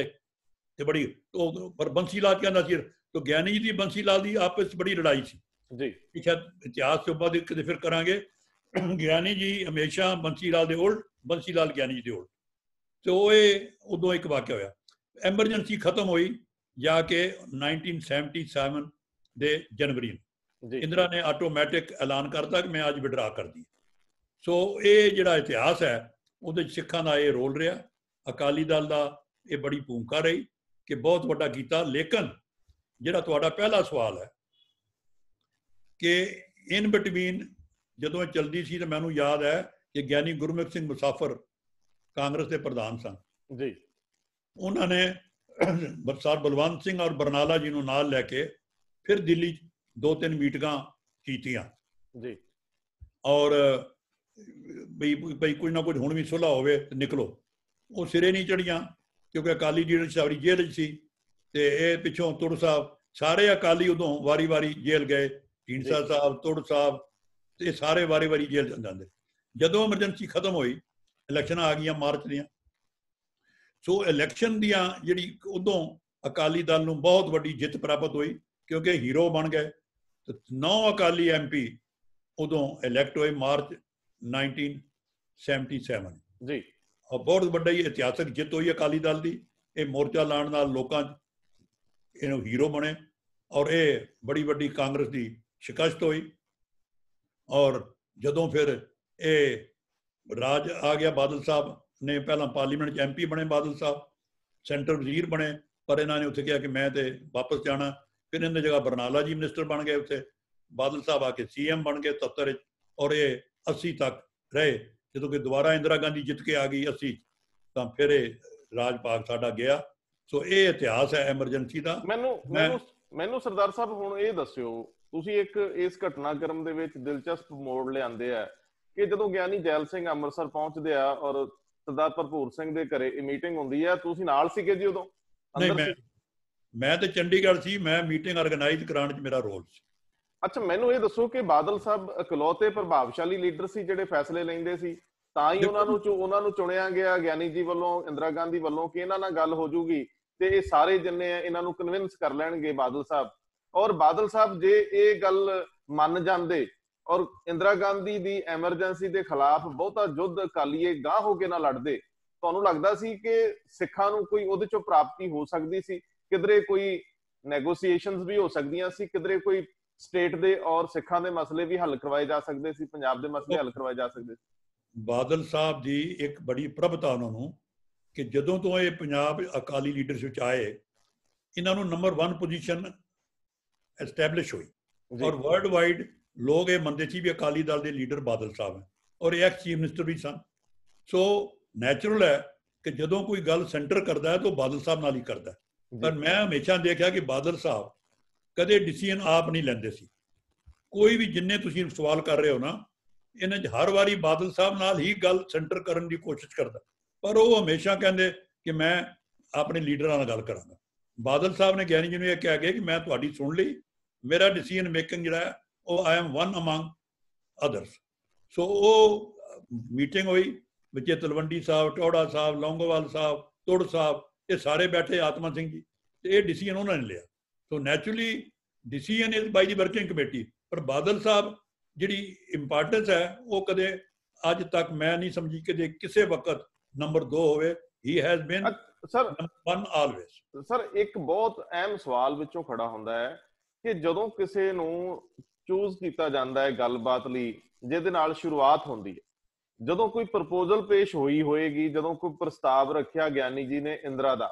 ਤੇ ਬੜੀ ਉਹ। ਪਰ ਬੰਸੀ ਲਾਲ ਕਹਿੰਦਾ ਸੀ, ਤਾਂ ਗਿਆਨੀ ਜੀ ਦੀ ਬੰਸੀ ਲਾਲ ਦੀ ਆਪਸ ਵਿੱਚ ਬੜੀ ਲੜਾਈ ਸੀ ਜੀ। ਸ਼ਾਇਦ ਇਤਿਹਾਸ ਤੋਂ ਬਾਅਦ ਕਦੇ ਫਿਰ ਕਰਾਂਗੇ। ਗਿਆਨੀ ਜੀ ਹਮੇਸ਼ਾ ਬੰਸੀ ਲਾਲ ਦੇ ਉਲਟ, ਬੰਸੀ ਲਾਲ ਗਿਆਨੀ ਜੀ ਦੇ ਉਲਟ। ਤੇ ਉਹ ਇਹ ਉਦੋਂ ਇੱਕ ਵਾਕਿਆ ਹੋਇਆ। ਐਮਰਜੈਂਸੀ ਖਤਮ ਹੋਈ ਜਾ ਕੇ ਨਾਈਨਟੀਨ ਸੈਵਨਟੀ ਸੈਵਨ ਦੇ ਜਨਵਰੀ ਨੂੰ ਇੰਦਰਾ ਨੇ ਆਟੋਮੈਟਿਕ ਐਲਾਨ ਕਰਤਾ ਕਿ ਮੈਂ ਅੱਜ ਵਿਡਰਾ ਕਰਦੀ। ਸੋ ਇਹ ਜਿਹੜਾ ਇਤਿਹਾਸ ਹੈ ਉਹਦੇ 'ਚ ਸਿੱਖਾਂ ਦਾ ਇਹ ਰੋਲ ਰਿਹਾ, ਅਕਾਲੀ ਦਲ ਦਾ ਇਹ ਬੜੀ ਭੂਮਿਕਾ ਰਹੀ ਕਿ ਬਹੁਤ ਵੱਡਾ ਕੀਤਾ। ਲੇਕਿਨ ਜਿਹੜਾ ਤੁਹਾਡਾ ਪਹਿਲਾ ਸਵਾਲ ਹੈ ਕਿ ਇਨ ਬਿਟਵੀਨ ਜਦੋਂ ਇਹ ਚਲਦੀ ਸੀ ਤਾਂ ਮੈਨੂੰ ਯਾਦ ਹੈ ਕਿ ਗਿਆਨੀ ਗੁਰਮੁਖ ਸਿੰਘ ਮੁਸਾਫਰ ਕਾਂਗਰਸ ਦੇ ਪ੍ਰਧਾਨ ਸਨ ਜੀ। ਉਹਨਾਂ ਨੇ ਸਰਦਾਰ ਬਲਵੰਤ ਸਿੰਘ ਔਰ ਬਰਨਾਲਾ ਜੀ ਨੂੰ ਨਾਲ ਲੈ ਕੇ ਫਿਰ ਦਿੱਲੀ ਦੋ ਤਿੰਨ ਮੀਟਿੰਗਾਂ ਕੀਤੀਆਂ ਜੀ। ਔਰ ਬਈ ਬਈ ਕੁਝ ਨਾ ਕੁਝ ਹੁਣ ਵੀ ਸੁਲ੍ਹਾ ਹੋਵੇ ਤੇ ਨਿਕਲੋ। ਉਹ ਸਿਰੇ ਨਹੀਂ ਚੜੀਆਂ ਕਿਉਂਕਿ ਅਕਾਲੀ ਲੀਡਰਸ਼ਿਪ ਸਾਰੀ ਜੇਲ੍ਹ 'ਚ ਸੀ ਤੇ ਇਹ ਪਿੱਛੋਂ ਤੁੜ ਸਾਹਿਬ, ਸਾਰੇ ਅਕਾਲੀ ਉਦੋਂ ਵਾਰੀ ਵਾਰੀ ਜੇਲ੍ਹ ਗਏ, ਢੀਂਡਸਾ ਸਾਹਿਬ, ਤੁੜ ਸਾਹਿਬ, ਤੇ ਸਾਰੇ ਵਾਰੀ ਵਾਰੀ ਜੇਲ੍ਹ ਜਾਂਦੇ। ਜਦੋਂ ਐਮਰਜੈਂਸੀ ਖਤਮ ਹੋਈ, ਇਲੈਕਸ਼ਨਾਂ ਆ ਗਈਆਂ ਮਾਰਚ ਦੀਆਂ। ਸੋ ਇਲੈਕਸ਼ਨ ਦੀਆਂ ਜਿਹੜੀ ਉਦੋਂ ਅਕਾਲੀ ਦਲ ਨੂੰ ਬਹੁਤ ਵੱਡੀ ਜਿੱਤ ਪ੍ਰਾਪਤ ਹੋਈ ਕਿਉਂਕਿ ਹੀਰੋ ਬਣ ਗਏ। ਤੇ ਨੌ ਅਕਾਲੀ ਐਮ ਪੀ ਉਦੋਂ ਇਲੈਕਟ ਹੋਏ ਮਾਰਚ ਨਾਈਨਟੀਨ ਸੈਵਨਟੀ ਸੈਵਨ ਜੀ। ਔਰ ਬਹੁਤ ਵੱਡਾ ਹੀ ਇਤਿਹਾਸਕ ਜਿੱਤ ਹੋਈ ਅਕਾਲੀ ਦਲ ਦੀ। ਇਹ ਮੋਰਚਾ ਲਾਉਣ ਨਾਲ ਲੋਕਾਂ ਇਹਨੂੰ ਹੀਰੋ ਬਣੇ ਔਰ ਇਹ ਬੜੀ ਵੱਡੀ ਕਾਂਗਰਸ ਦੀ ਸ਼ਿਕਸਤ ਹੋਈ। ਔਰ ਜਦੋਂ ਫਿਰ ਇਹ ਰਾਜ ਆ ਗਿਆ, ਬਾਦਲ ਸਾਹਿਬ ਨੇ ਪਹਿਲਾਂ ਪਾਰਲੀਮੈਂਟ 'ਚ ਐਮ ਪੀ ਬਣੇ, ਬਾਦਲ ਸਾਹਿਬ ਸੈਂਟਰ ਵਜ਼ੀਰ ਬਣੇ, ਪਰ ਇਹਨਾਂ ਨੇ ਉੱਥੇ ਕਿਹਾ ਕਿ ਮੈਂ ਤੇ ਵਾਪਸ ਜਾਣਾ। ਫਿਰ ਇਹਨਾਂ ਦੀ ਜਗ੍ਹਾ ਬਰਨਾਲਾ ਜੀ ਮਿਨਿਸਟਰ ਬਣ ਗਏ, ਉੱਥੇ ਬਾਦਲ ਸਾਹਿਬ ਆ ਕੇ ਸੀ ਐਮ ਬਣ ਗਏ ਸੱਤਰ 'ਚ ਔਰ ਇਹ ਅੱਸੀ ਤੱਕ ਰਹੇ। ਜਦੋਂ ਕਿ ਦੁਬਾਰਾ ਇੰਦਰਾ ਗਾਂਧੀ ਜਿੱਤ ਕੇ ਆ ਗਈ ਅੱਸੀ, ਤਾਂ ਫਿਰ ਇਹ ਰਾਜ ਭਾਗ ਸਾਡਾ ਗਿਆ। ਸੋ ਇਹ ਇਤਿਹਾਸ ਹੈ ਐਮਰਜੈਂਸੀ ਦਾ। ਮੈਨੂੰ ਮੈਨੂੰ ਮੈਨੂੰ ਸਰਦਾਰ ਸਾਹਿਬ ਹੁਣ ਇਹ ਦੱਸਿਓ, ਤੁਸੀਂ ਇੱਕ ਇਸ ਘਟਨਾਕ੍ਰਮ ਦੇ ਵਿੱਚ ਦਿਲਚਸਪ ਮੋੜ ਲਿਆਂਦੇ ਆ ਕਿ ਜਦੋਂ ਗਿਆਨੀ ਜੈਲ ਸਿੰਘ ਅੰਮ੍ਰਿਤਸਰ ਪਹੁੰਚਦੇ ਆ ਔਰ ਸਰਦਾਰ ਭਰਪੂਰ ਸਿੰਘ ਦੇ ਘਰੇ ਇਹ ਮੀਟਿੰਗ ਹੁੰਦੀ ਆ, ਤੁਸੀਂ ਨਾਲ ਸੀਗੇ ਜੀ ਉਦੋਂ? ਨਹੀਂ, ਮੈਂ ਮੈਂ ਤੇ ਚੰਡੀਗੜ੍ਹ ਸੀ, ਮੈਂ ਮੀਟਿੰਗ ਆਰਗੇਨਾਈਜ਼ ਕਰਾਉਣ 'ਚ ਮੇਰਾ ਰੋਲ ਸੀ। ਅੱਛਾ, ਮੈਨੂੰ ਇਹ ਦੱਸੋ ਕਿ ਬਾਦਲ ਸਾਹਿਬ ਇਕਲੌਤੇ ਪ੍ਰਭਾਵਸ਼ਾਲੀ ਲੀਡਰ ਸੀ ਜਿਹੜੇ ਫੈਸਲੇ ਲੈਂਦੇ ਸੀ, ਤਾਂ ਹੀ ਉਹਨਾਂ ਨੂੰ ਉਹਨਾਂ ਨੂੰ ਚੁਣਿਆ ਗਿਆ ਗਿਆਨੀ ਜੀ ਵੱਲੋਂ, ਇੰਦਰਾ ਗਾਂਧੀ ਵੱਲੋਂ, ਕਿ ਇਹਨਾਂ ਨਾਲ ਗੱਲ ਹੋ ਜੂਗੀ ਤੇ ਇਹ ਸਾਰੇ ਜਿੰਨੇ ਆ ਇਹਨਾਂ ਨੂੰ ਕਨਵਿੰਸ ਕਰ ਲੈਣਗੇ ਬਾਦਲ ਸਾਹਿਬ। ਔਰ ਬਾਦਲ ਸਾਹਿਬ ਜੇ ਇਹ ਗੱਲ ਮੰਨ ਜਾਂਦੇ ਔਰ ਇੰਦਰਾ ਗਾਂਧੀ ਦੀ ਐਮਰਜੈਂਸੀ ਦੇ ਖਿਲਾਫ ਬਹੁਤਾ ਯੁੱਧ ਅਕਾਲੀਏ ਗਾਂਹ ਹੋ ਕੇ ਨਾ ਲੜਦੇ, ਤੁਹਾਨੂੰ ਲੱਗਦਾ ਸੀ ਕਿ ਸਿੱਖਾਂ ਨੂੰ ਕੋਈ ਉਹਦੇ ਚੋਂ ਪ੍ਰਾਪਤੀ ਹੋ ਸਕਦੀ ਸੀ? ਕਿਧਰੇ ਕੋਈ ਨੈਗੋਸੀਏਸ਼ਨਸ ਵੀ ਹੋ ਸਕਦੀਆਂ ਸੀ, ਕਿਧਰੇ ਕੋਈ ਸਟੇਟ ਦੇ ਔਰ ਸਿੱਖਾਂ ਦੇ ਮਸਲੇ ਵੀ ਹੱਲ ਕਰਵਾਏ ਜਾ ਸਕਦੇ ਸੀ, ਪੰਜਾਬ ਦੇ ਮਸਲੇ ਹੱਲ ਕਰਵਾਏ ਜਾ ਸਕਦੇ ਸੀ? ਬਾਦਲ ਸਾਹਿਬ ਦੀ ਇੱਕ ਬੜੀ ਪ੍ਰਭਤਾ ਉਹਨਾਂ ਨੂੰ ਕਿ ਜਦੋਂ ਤੋਂ ਇਹ ਪੰਜਾਬ ਅਕਾਲੀ ਲੀਡਰਸ਼ਿਪ ਚ ਆਏ, ਇਹਨਾਂ ਨੂੰ ਨੰਬਰ ਵਨ ਪੋਜੀਸ਼ਨ ਐਸਟੈਬਲਿਸ਼ ਹੋਈ ਔਰ ਵਰਲਡ ਵਾਈਡ ਲੋਕ ਇਹ ਮੰਨਦੇ ਸੀ ਵੀ ਅਕਾਲੀ ਦਲ ਦੇ ਲੀਡਰ ਬਾਦਲ ਸਾਹਿਬ ਹੈ ਔਰ ਇਹ ਐਕਸ ਚੀਫ ਮਿਨਿਸਟਰ ਵੀ ਸਨ। ਸੋ ਨੈਚੁਰਲ ਹੈ ਕਿ ਜਦੋਂ ਕੋਈ ਗੱਲ ਸੈਂਟਰ ਕਰਦਾ ਹੈ ਤਾਂ ਬਾਦਲ ਸਾਹਿਬ ਨਾਲ ਹੀ ਕਰਦਾ ਹੈ। ਪਰ ਮੈਂ ਹਮੇਸ਼ਾ ਦੇਖਿਆ ਕਿ ਬਾਦਲ ਸਾਹਿਬ ਕਦੇ ਡਿਸੀਜਨ ਆਪ ਨਹੀਂ ਲੈਂਦੇ ਸੀ। ਕੋਈ ਵੀ ਜਿੰਨੇ ਤੁਸੀਂ ਸਵਾਲ ਕਰ ਰਹੇ ਹੋ ਨਾ, ਇਹਨਾਂ 'ਚ ਹਰ ਵਾਰੀ ਬਾਦਲ ਸਾਹਿਬ ਨਾਲ ਹੀ ਗੱਲ ਸੈਂਟਰ ਕਰਨ ਦੀ ਕੋਸ਼ਿਸ਼ ਕਰਦਾ, ਪਰ ਉਹ ਹਮੇਸ਼ਾ ਕਹਿੰਦੇ ਕਿ ਮੈਂ ਆਪਣੇ ਲੀਡਰਾਂ ਨਾਲ ਗੱਲ ਕਰਾਂਗਾ। ਬਾਦਲ ਸਾਹਿਬ ਨੇ ਗਿਆਨੀ ਜੀ ਨੂੰ ਇਹ ਕਹਿ ਕੇ ਕਿ ਮੈਂ ਤੁਹਾਡੀ ਸੁਣ ਲਈ, ਮੇਰਾ ਡਿਸੀਜਨ ਮੇਕਿੰਗ ਜਿਹੜਾ ਹੈ ਉਹ I am one among others. So ਉਹ ਮੀਟਿੰਗ ਹੋਈ ਵਿੱਚ ਤਲਵੰਡੀ ਸਾਹਿਬ, ਟੌੜਾ ਸਾਹਿਬ, ਲੌਂਗੋਵਾਲ ਸਾਹਿਬ, ਤੁੜ ਸਾਹਿਬ, ਇਹ ਸਾਰੇ ਬੈਠੇ, ਆਤਮਾ ਸਿੰਘ ਜੀ, ਤੇ ਇਹ ਡਿਸੀਜਨ ਉਹਨਾਂ ਨੇ ਲਿਆ। So naturally decision is by the working committee. ਪਰ ਬਾਦਲ ਸਾਹਿਬ ਜਿਹੜੀ ਇੰਪੋਰਟੈਂਸ ਹੈ ਉਹ ਕਦੇ ਅੱਜ ਤੱਕ ਮੈਂ ਨਹੀਂ ਸਮਝੀ ਕਿ ਕਿਸੇ ਵਕਤ ਨੰਬਰ ਦੋ ਹੋਵੇ। He has been sir one always. Sir ਇੱਕ ਬਹੁਤ ਅਹਿਮ ਸਵਾਲ ਵਿੱਚੋਂ ਖੜਾ ਹੁੰਦਾ ਹੈ ਕਿ ਜਦੋਂ ਕਿਸੇ ਨੂੰ ਚੂਜ਼ ਕੀਤਾ ਜਾਂਦਾ ਹੈ ਗੱਲਬਾਤ ਲਈ, ਜਿਹਦੇ ਨਾਲ ਸ਼ੁਰੂਆਤ ਹੁੰਦੀ ਹੈ, ਜਦੋਂ ਕੋਈ ਪ੍ਰਪੋਜ਼ਲ ਪੇਸ਼ ਹੋਈ ਹੋਏਗੀ, ਜਦੋਂ ਕੋਈ ਪ੍ਰਸਤਾਵ ਰੱਖਿਆ ਗਿਆਨੀ ਜੀ ਨੇ ਇੰਦਰਾ ਦਾ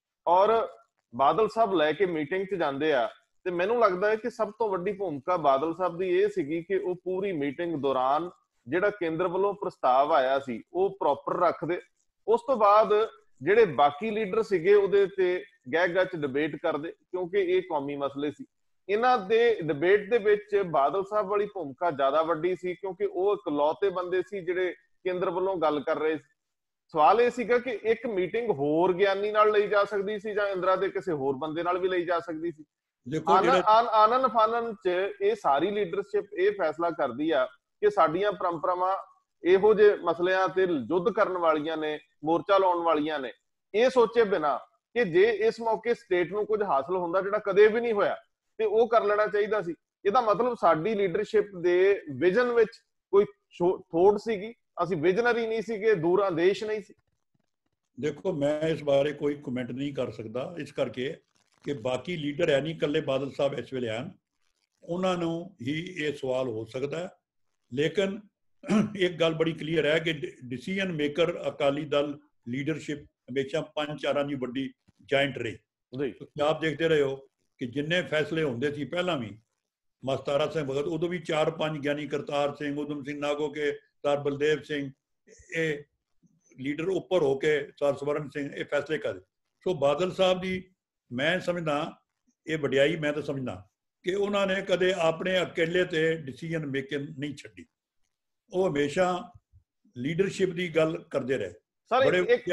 ਔਰ ਬਾਦਲ ਸਾਹਿਬ ਲੈ ਕੇ ਮੀਟਿੰਗ 'ਚ ਜਾਂਦੇ ਆ, ਤੇ ਮੈਨੂੰ ਲੱਗਦਾ ਹੈ ਕਿ ਸਭ ਤੋਂ ਵੱਡੀ ਭੂਮਿਕਾ ਬਾਦਲ ਸਾਹਿਬ ਦੀ ਇਹ ਸੀਗੀ ਕਿ ਉਹ ਪੂਰੀ ਮੀਟਿੰਗ ਦੌਰਾਨ ਜਿਹੜਾ ਕੇਂਦਰ ਵੱਲੋਂ ਪ੍ਰਸਤਾਵ ਆਇਆ ਸੀ ਉਹ ਪ੍ਰੋਪਰ ਰੱਖਦੇ। ਉਸ ਤੋਂ ਬਾਅਦ ਜਿਹੜੇ ਬਾਕੀ ਲੀਡਰ ਸੀਗੇ ਉਹਦੇ ਤੇ ਗਹਿ ਗੱਚ ਡਿਬੇਟ ਕਰਦੇ, ਕਿਉਂਕਿ ਇਹ ਕੌਮੀ ਮਸਲੇ ਸੀ। ਇਹਨਾਂ ਦੇ ਡਿਬੇਟ ਦੇ ਵਿੱਚ ਬਾਦਲ ਸਾਹਿਬ ਵਾਲੀ ਭੂਮਿਕਾ ਜ਼ਿਆਦਾ ਵੱਡੀ ਸੀ, ਕਿਉਂਕਿ ਉਹ ਇਕਲੌਤੇ ਬੰਦੇ ਸੀ ਜਿਹੜੇ ਕੇਂਦਰ ਵੱਲੋਂ ਗੱਲ ਕਰ ਰਹੇ ਸੀ। ਸਵਾਲ ਇਹ ਸੀਗਾ ਕਿ ਇੱਕ ਮੀਟਿੰਗ ਹੋਰ ਗਿਆਨੀ ਨਾਲ ਲਈ ਜਾ ਸਕਦੀ ਸੀ ਜਾਂ ਇੰਦਰਾ ਦੇ ਕਿਸੇ ਹੋਰ ਬੰਦੇ ਨਾਲ ਵੀ ਲਈ ਜਾ ਸਕਦੀ ਸੀ। ਆਨਨ ਫਾਨਨ ਚ ਇਹ ਸਾਰੀ ਲੀਡਰਸ਼ਿਪ ਇਹ ਫੈਸਲਾ ਕਰਦੀ ਆ ਕਿ ਸਾਡੀਆਂ ਪਰੰਪਰਾਵਾਂ ਇਹੋ ਜਿਹੇ ਮਸਲਿਆਂ ਤੇ ਯੁੱਧ ਕਰਨ ਵਾਲੀਆਂ ਨੇ, ਮੋਰਚਾ ਲਾਉਣ ਵਾਲੀਆਂ ਨੇ, ਇਹ ਸੋਚੇ ਬਿਨਾ ਕਿ ਜੇ ਇਸ ਮੌਕੇ ਸਟੇਟ ਨੂੰ ਕੁਝ ਹਾਸਲ ਹੁੰਦਾ ਜਿਹੜਾ ਕਦੇ ਵੀ ਨਹੀਂ ਹੋਇਆ ਤੇ ਉਹ ਕਰ ਲੈਣਾ ਚਾਹੀਦਾ ਸੀ। ਇਹਦਾ ਮਤਲਬ ਸਾਡੀ ਲੀਡਰਸ਼ਿਪ ਦੇ ਵਿਜ਼ਨ ਵਿੱਚ ਕੋਈ ਥੋੜ ਸੀਗੀ, ਅਸੀਂ ਵਿਜ਼ਨਰੀ ਨਹੀਂ ਸੀਗੇ, ਦੂਰ ਅੰਦੇਸ਼ ਨਹੀਂ ਸੀ। ਦੇਖੋ, ਮੈਂ ਇਸ ਬਾਰੇ ਕੋਈ ਕਮੈਂਟ ਨਹੀਂ ਕਰ ਸਕਦਾ, ਇਸ ਕਰਕੇ ਕਿ ਬਾਕੀ ਲੀਡਰ ਹੈ ਨਹੀਂ, ਇਕੱਲੇ ਬਾਦਲ ਸਾਹਿਬ ਇਸ ਵੇਲੇ ਆਣ, ਉਹਨਾਂ ਨੂੰ ਹੀ ਇਹ ਸਵਾਲ ਹੋ ਸਕਦਾ। ਲੇਕਿਨ ਇੱਕ ਗੱਲ ਬੜੀ ਕਲੀਅਰ ਹੈ ਕਿ decision maker Akali Dal leadership ਹਮੇਸ਼ਾ ਪੰਜ ਚਾਰਾਂ ਦੀ ਵੱਡੀ ਜਾਇੰਟ ਰਹੀ। ਤੁਸੀਂ ਆਪ ਦੇਖਦੇ ਰਹੇ ਹੋ ਕਿ ਜਿੰਨੇ ਫੈਸਲੇ ਹੁੰਦੇ ਸੀ ਪਹਿਲਾਂ ਵੀ, ਮਸਤਾਰਾ ਸਿੰਘ ਭਗਤ, ਉਦੋਂ ਵੀ ਚਾਰ ਪੰਜ ਗਿਆਨੀ, ਕਰਤਾਰ ਸਿੰਘ, ਉਦਮ ਸਿੰਘ ਨਾਗੋਕੇ, ਸਰ ਬਲਦੇਵ ਸਿੰਘ, ਇਹ ਲੀਡਰ ਉੱਪਰ ਹੋ ਕੇ ਸਰ ਸਵਰਨ ਸਿੰਘ ਇਹ ਫੈਸਲੇ ਕਰਦੇ। ਸੋ ਬਾਦਲ ਸਾਹਿਬ ਦੀ ਮੈਂ ਸਮਝਦਾ ਇਹ ਵਡਿਆਈ, ਮੈਂ ਤਾਂ ਸਮਝਦਾ ਕਿ ਉਹਨਾਂ ਨੇ ਕਦੇ ਆਪਣੇ ਇਕੱਲੇ ਤੇ ਡਿਸੀਜਨ ਮੇਕਿੰਗ ਨਹੀਂ ਛੱਡੀ, ਉਹ ਹਮੇਸ਼ਾ ਲੀਡਰਸ਼ਿਪ ਦੀ ਗੱਲ ਕਰਦੇ ਰਹੇ। ਸਰ ਇੱਕ ਇੱਕ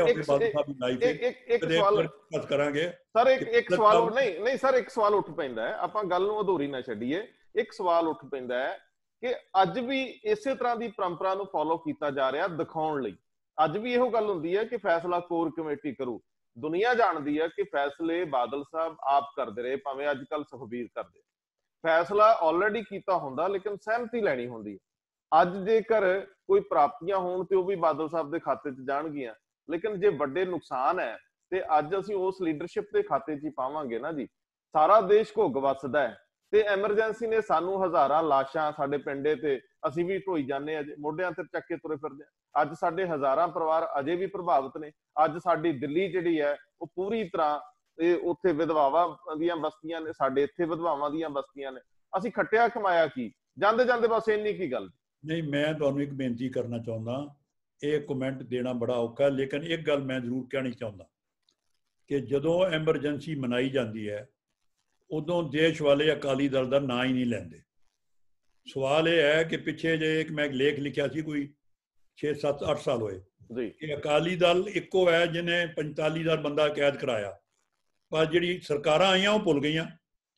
ਸਵਾਲ ਕਰਾਂਗੇ ਸਰ, ਇੱਕ ਇੱਕ ਸਵਾਲ ਨਹੀਂ ਨਹੀਂ ਸਰ ਇੱਕ ਸਵਾਲ ਉੱਠ ਪੈਂਦਾ ਹੈ, ਆਪਾਂ ਗੱਲ ਨੂੰ ਅਧੂਰੀ ਨਾ ਛੱਡੀਏ। ਇੱਕ ਸਵਾਲ ਉੱਠ ਪੈਂਦਾ ਹੈ ਕਿ ਅੱਜ ਵੀ ਇਸੇ ਤਰ੍ਹਾਂ ਦੀ ਪਰੰਪਰਾ ਨੂੰ ਫੋਲੋ ਕੀਤਾ ਜਾ ਰਿਹਾ ਦਿਖਾਉਣ ਲਈ। ਅੱਜ ਵੀ ਇਹੋ ਗੱਲ ਹੁੰਦੀ ਹੈ ਕਿ ਫੈਸਲਾ ਕੋਰ ਕਮੇਟੀ ਕਰੂ। ਦੁਨੀਆ ਜਾਣਦੀ ਹੈ ਕਿ ਫੈਸਲੇ ਬਾਦਲ ਸਾਹਿਬ ਆਪ ਕਰਦੇ ਰਹੇ, ਭਾਵੇਂ ਅੱਜ ਕੱਲ ਸੁਖਬੀਰ ਕਰਦੇ। ਫੈਸਲਾ ਆਲਰੇਡੀ ਕੀਤਾ ਹੁੰਦਾ ਲੇਕਿਨ ਸਹਿਮਤੀ ਲੈਣੀ ਹੁੰਦੀ ਹੈ। ਅੱਜ ਜੇਕਰ ਕੋਈ ਪ੍ਰਾਪਤੀਆਂ ਹੋਣ ਤੇ ਉਹ ਵੀ ਬਾਦਲ ਸਾਹਿਬ ਦੇ ਖਾਤੇ 'ਚ ਜਾਣਗੀਆਂ, ਲੇਕਿਨ ਜੇ ਵੱਡੇ ਨੁਕਸਾਨ ਹੈ ਤੇ ਅੱਜ ਅਸੀਂ ਉਸ ਲੀਡਰਸ਼ਿਪ ਦੇ ਖਾਤੇ 'ਚ ਹੀ ਪਾਵਾਂਗੇ ਨਾ ਜੀ। ਸਾਰਾ ਦੇਸ਼ ਘੁੱਗ ਵੱਸਦਾ ਹੈ ਤੇ ਐਮਰਜੈਂਸੀ ਨੇ ਸਾਨੂੰ ਹਜ਼ਾਰਾਂ ਲਾਸ਼ਾਂ ਸਾਡੇ ਪਿੰਡੇ ਤੇ ਅਸੀਂ ਵੀ ਢੋਈ ਜਾਂਦੇ ਆ, ਮੋਢਿਆਂ ਤੇ ਚੱਕੇ ਤੁਰੇ ਫਿਰਦੇ ਆ। ਅੱਜ ਸਾਡੇ ਹਜ਼ਾਰਾਂ ਪਰਿਵਾਰ ਅਜੇ ਵੀ ਪ੍ਰਭਾਵਿਤ ਨੇ। ਅੱਜ ਸਾਡੀ ਦਿੱਲੀ ਜਿਹੜੀ ਹੈ ਉਹ ਪੂਰੀ ਤਰ੍ਹਾਂ ਇਹ ਉੱਥੇ ਵਿਧਵਾਵਾਂ ਦੀਆਂ ਬਸਤੀਆਂ ਨੇ, ਸਾਡੇ ਇੱਥੇ ਵਿਧਵਾਵਾਂ ਦੀਆਂ ਬਸਤੀਆਂ ਨੇ। ਅਸੀਂ ਖੱਟਿਆ ਕਮਾਇਆ ਕੀ, ਜਾਂਦੇ ਜਾਂਦੇ ਬਸ ਇੰਨੀ ਕੀ ਗੱਲ। ਨਹੀਂ, ਮੈਂ ਤੁਹਾਨੂੰ ਇੱਕ ਬੇਨਤੀ ਕਰਨਾ ਚਾਹੁੰਦਾ, ਇਹ ਕਮੈਂਟ ਦੇਣਾ ਬੜਾ ਔਖਾ, ਲੇਕਿਨ ਇੱਕ ਗੱਲ ਮੈਂ ਜ਼ਰੂਰ ਕਹਿਣੀ ਚਾਹੁੰਦਾ ਕਿ ਜਦੋਂ ਐਮਰਜੈਂਸੀ ਮਨਾਈ ਜਾਂਦੀ ਹੈ ਉਦੋਂ ਦੇਸ਼ ਵਾਲੇ ਅਕਾਲੀ ਦਲ ਦਾ ਨਾਂ ਹੀ ਨਹੀਂ ਲੈਂਦੇ। ਸਵਾਲ ਇਹ ਹੈ ਕਿ ਪਿੱਛੇ ਜੇ ਇੱਕ ਮੈਂ ਲੇਖ ਲਿਖਿਆ ਸੀ ਕੋਈ ਛੇ ਸੱਤ ਅੱਠ ਸਾਲ ਹੋਏ ਜੀ ਕਿ ਅਕਾਲੀ ਦਲ ਇੱਕੋ ਹੈ ਜਿਹਨੇ ਪੰਤਾਲੀ ਹਜ਼ਾਰ ਬੰਦਾ ਕੈਦ ਕਰਾਇਆ, ਪਰ ਜਿਹੜੀ ਸਰਕਾਰਾਂ ਆਈਆਂ ਉਹ ਭੁੱਲ ਗਈਆਂ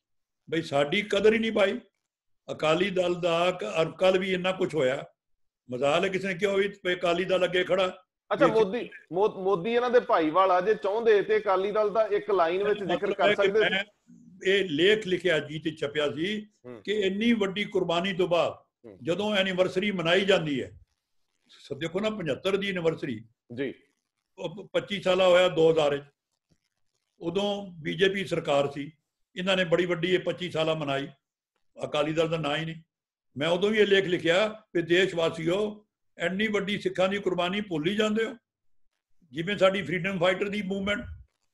ਬਈ ਸਾਡੀ ਕਦਰ ਹੀ ਨਹੀਂ ਪਾਈ। ਅਕਾਲੀ ਦਲ ਦਾ ਕੱਲ ਵੀ ਇੰਨਾ ਕੁਝ ਹੋਇਆ, ਮਜ਼ਾਲ ਹੈ ਕਿਸੇ ਨੇ ਕਿਹਾ ਵੀ ਅਕਾਲੀ ਦਲ ਅੱਗੇ ਖੜਾ। ਅੱਛਾ, ਮੋਦੀ ਮੋਦੀ ਇਹਨਾਂ ਦੇ ਭਾਈਵਾਲ ਆ, ਜੇ ਚਾਹੁੰਦੇ ਤੇ ਅਕਾਲੀ ਦਲ ਦਾ ਇੱਕ ਲਾਈਨ ਵਿੱਚ ਜ਼ਿਕਰ ਕਰ ਸਕਦੇ ਸੀ। ਇਹ ਲੇਖ ਲਿਖਿਆ ਜੀ ਤੇ ਛਪਿਆ ਸੀ ਕਿ ਇੰਨੀ ਵੱਡੀ ਕੁਰਬਾਨੀ ਤੋਂ ਬਾਅਦ ਜਦੋਂ ਐਨੀਵਰਸਰੀ ਮਨਾਈ ਜਾਂਦੀ ਹੈ, ਦੇਖੋ ਨਾ ਪਝੱਤਰ ਦੀ ਐਨੀਵਰਸਰੀ ਜੀ, ਪੱਚੀ ਸਾਲਾ ਹੋਇਆ ਦੋ ਹਜ਼ਾਰ ਚ, ਉਦੋਂ ਬੀਜੇਪੀ ਸਰਕਾਰ ਸੀ, ਇਹਨਾਂ ਨੇ ਬੜੀ ਵੱਡੀ ਇਹ ਪੱਚੀ ਸਾਲਾ ਮਨਾਈ, ਅਕਾਲੀ ਦਲ ਦਾ ਨਾਂ ਹੀ ਨਹੀਂ। ਮੈਂ ਉਦੋਂ ਵੀ ਇਹ ਲੇਖ ਲਿਖਿਆ ਕਿ ਦੇਸ਼ ਵਾਸੀਓ ਇੰਨੀ ਵੱਡੀ ਸਿੱਖਾਂ ਦੀ ਕੁਰਬਾਨੀ ਭੁੱਲ ਹੀ ਜਾਂਦੇ ਹੋ। ਜਿਵੇਂ ਸਾਡੀ ਫਰੀडम ਫਾਈਟਰ ਦੀ ਮੂਵਮੈਂਟ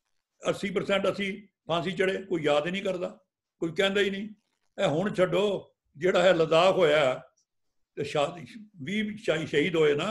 ਅੱਸੀ ਪਰਸੈਂਟ ਅਸੀਂ ਫਾਂਸੀ ਚੜੇ, ਕੋਈ ਯਾਦ ਹੀ ਨਹੀਂ ਕਰਦਾ, ਕੋਈ ਕਹਿੰਦਾ ਹੀ ਨਹੀਂ। ਇਹ ਹੁਣ ਛੱਡੋ, ਜਿਹੜਾ ਹੈ ਲਦਾਖ ਹੋਇਆ ਤੇ ਵੀਹ ਸ਼ਹੀਦ ਹੋਏ ਨਾ,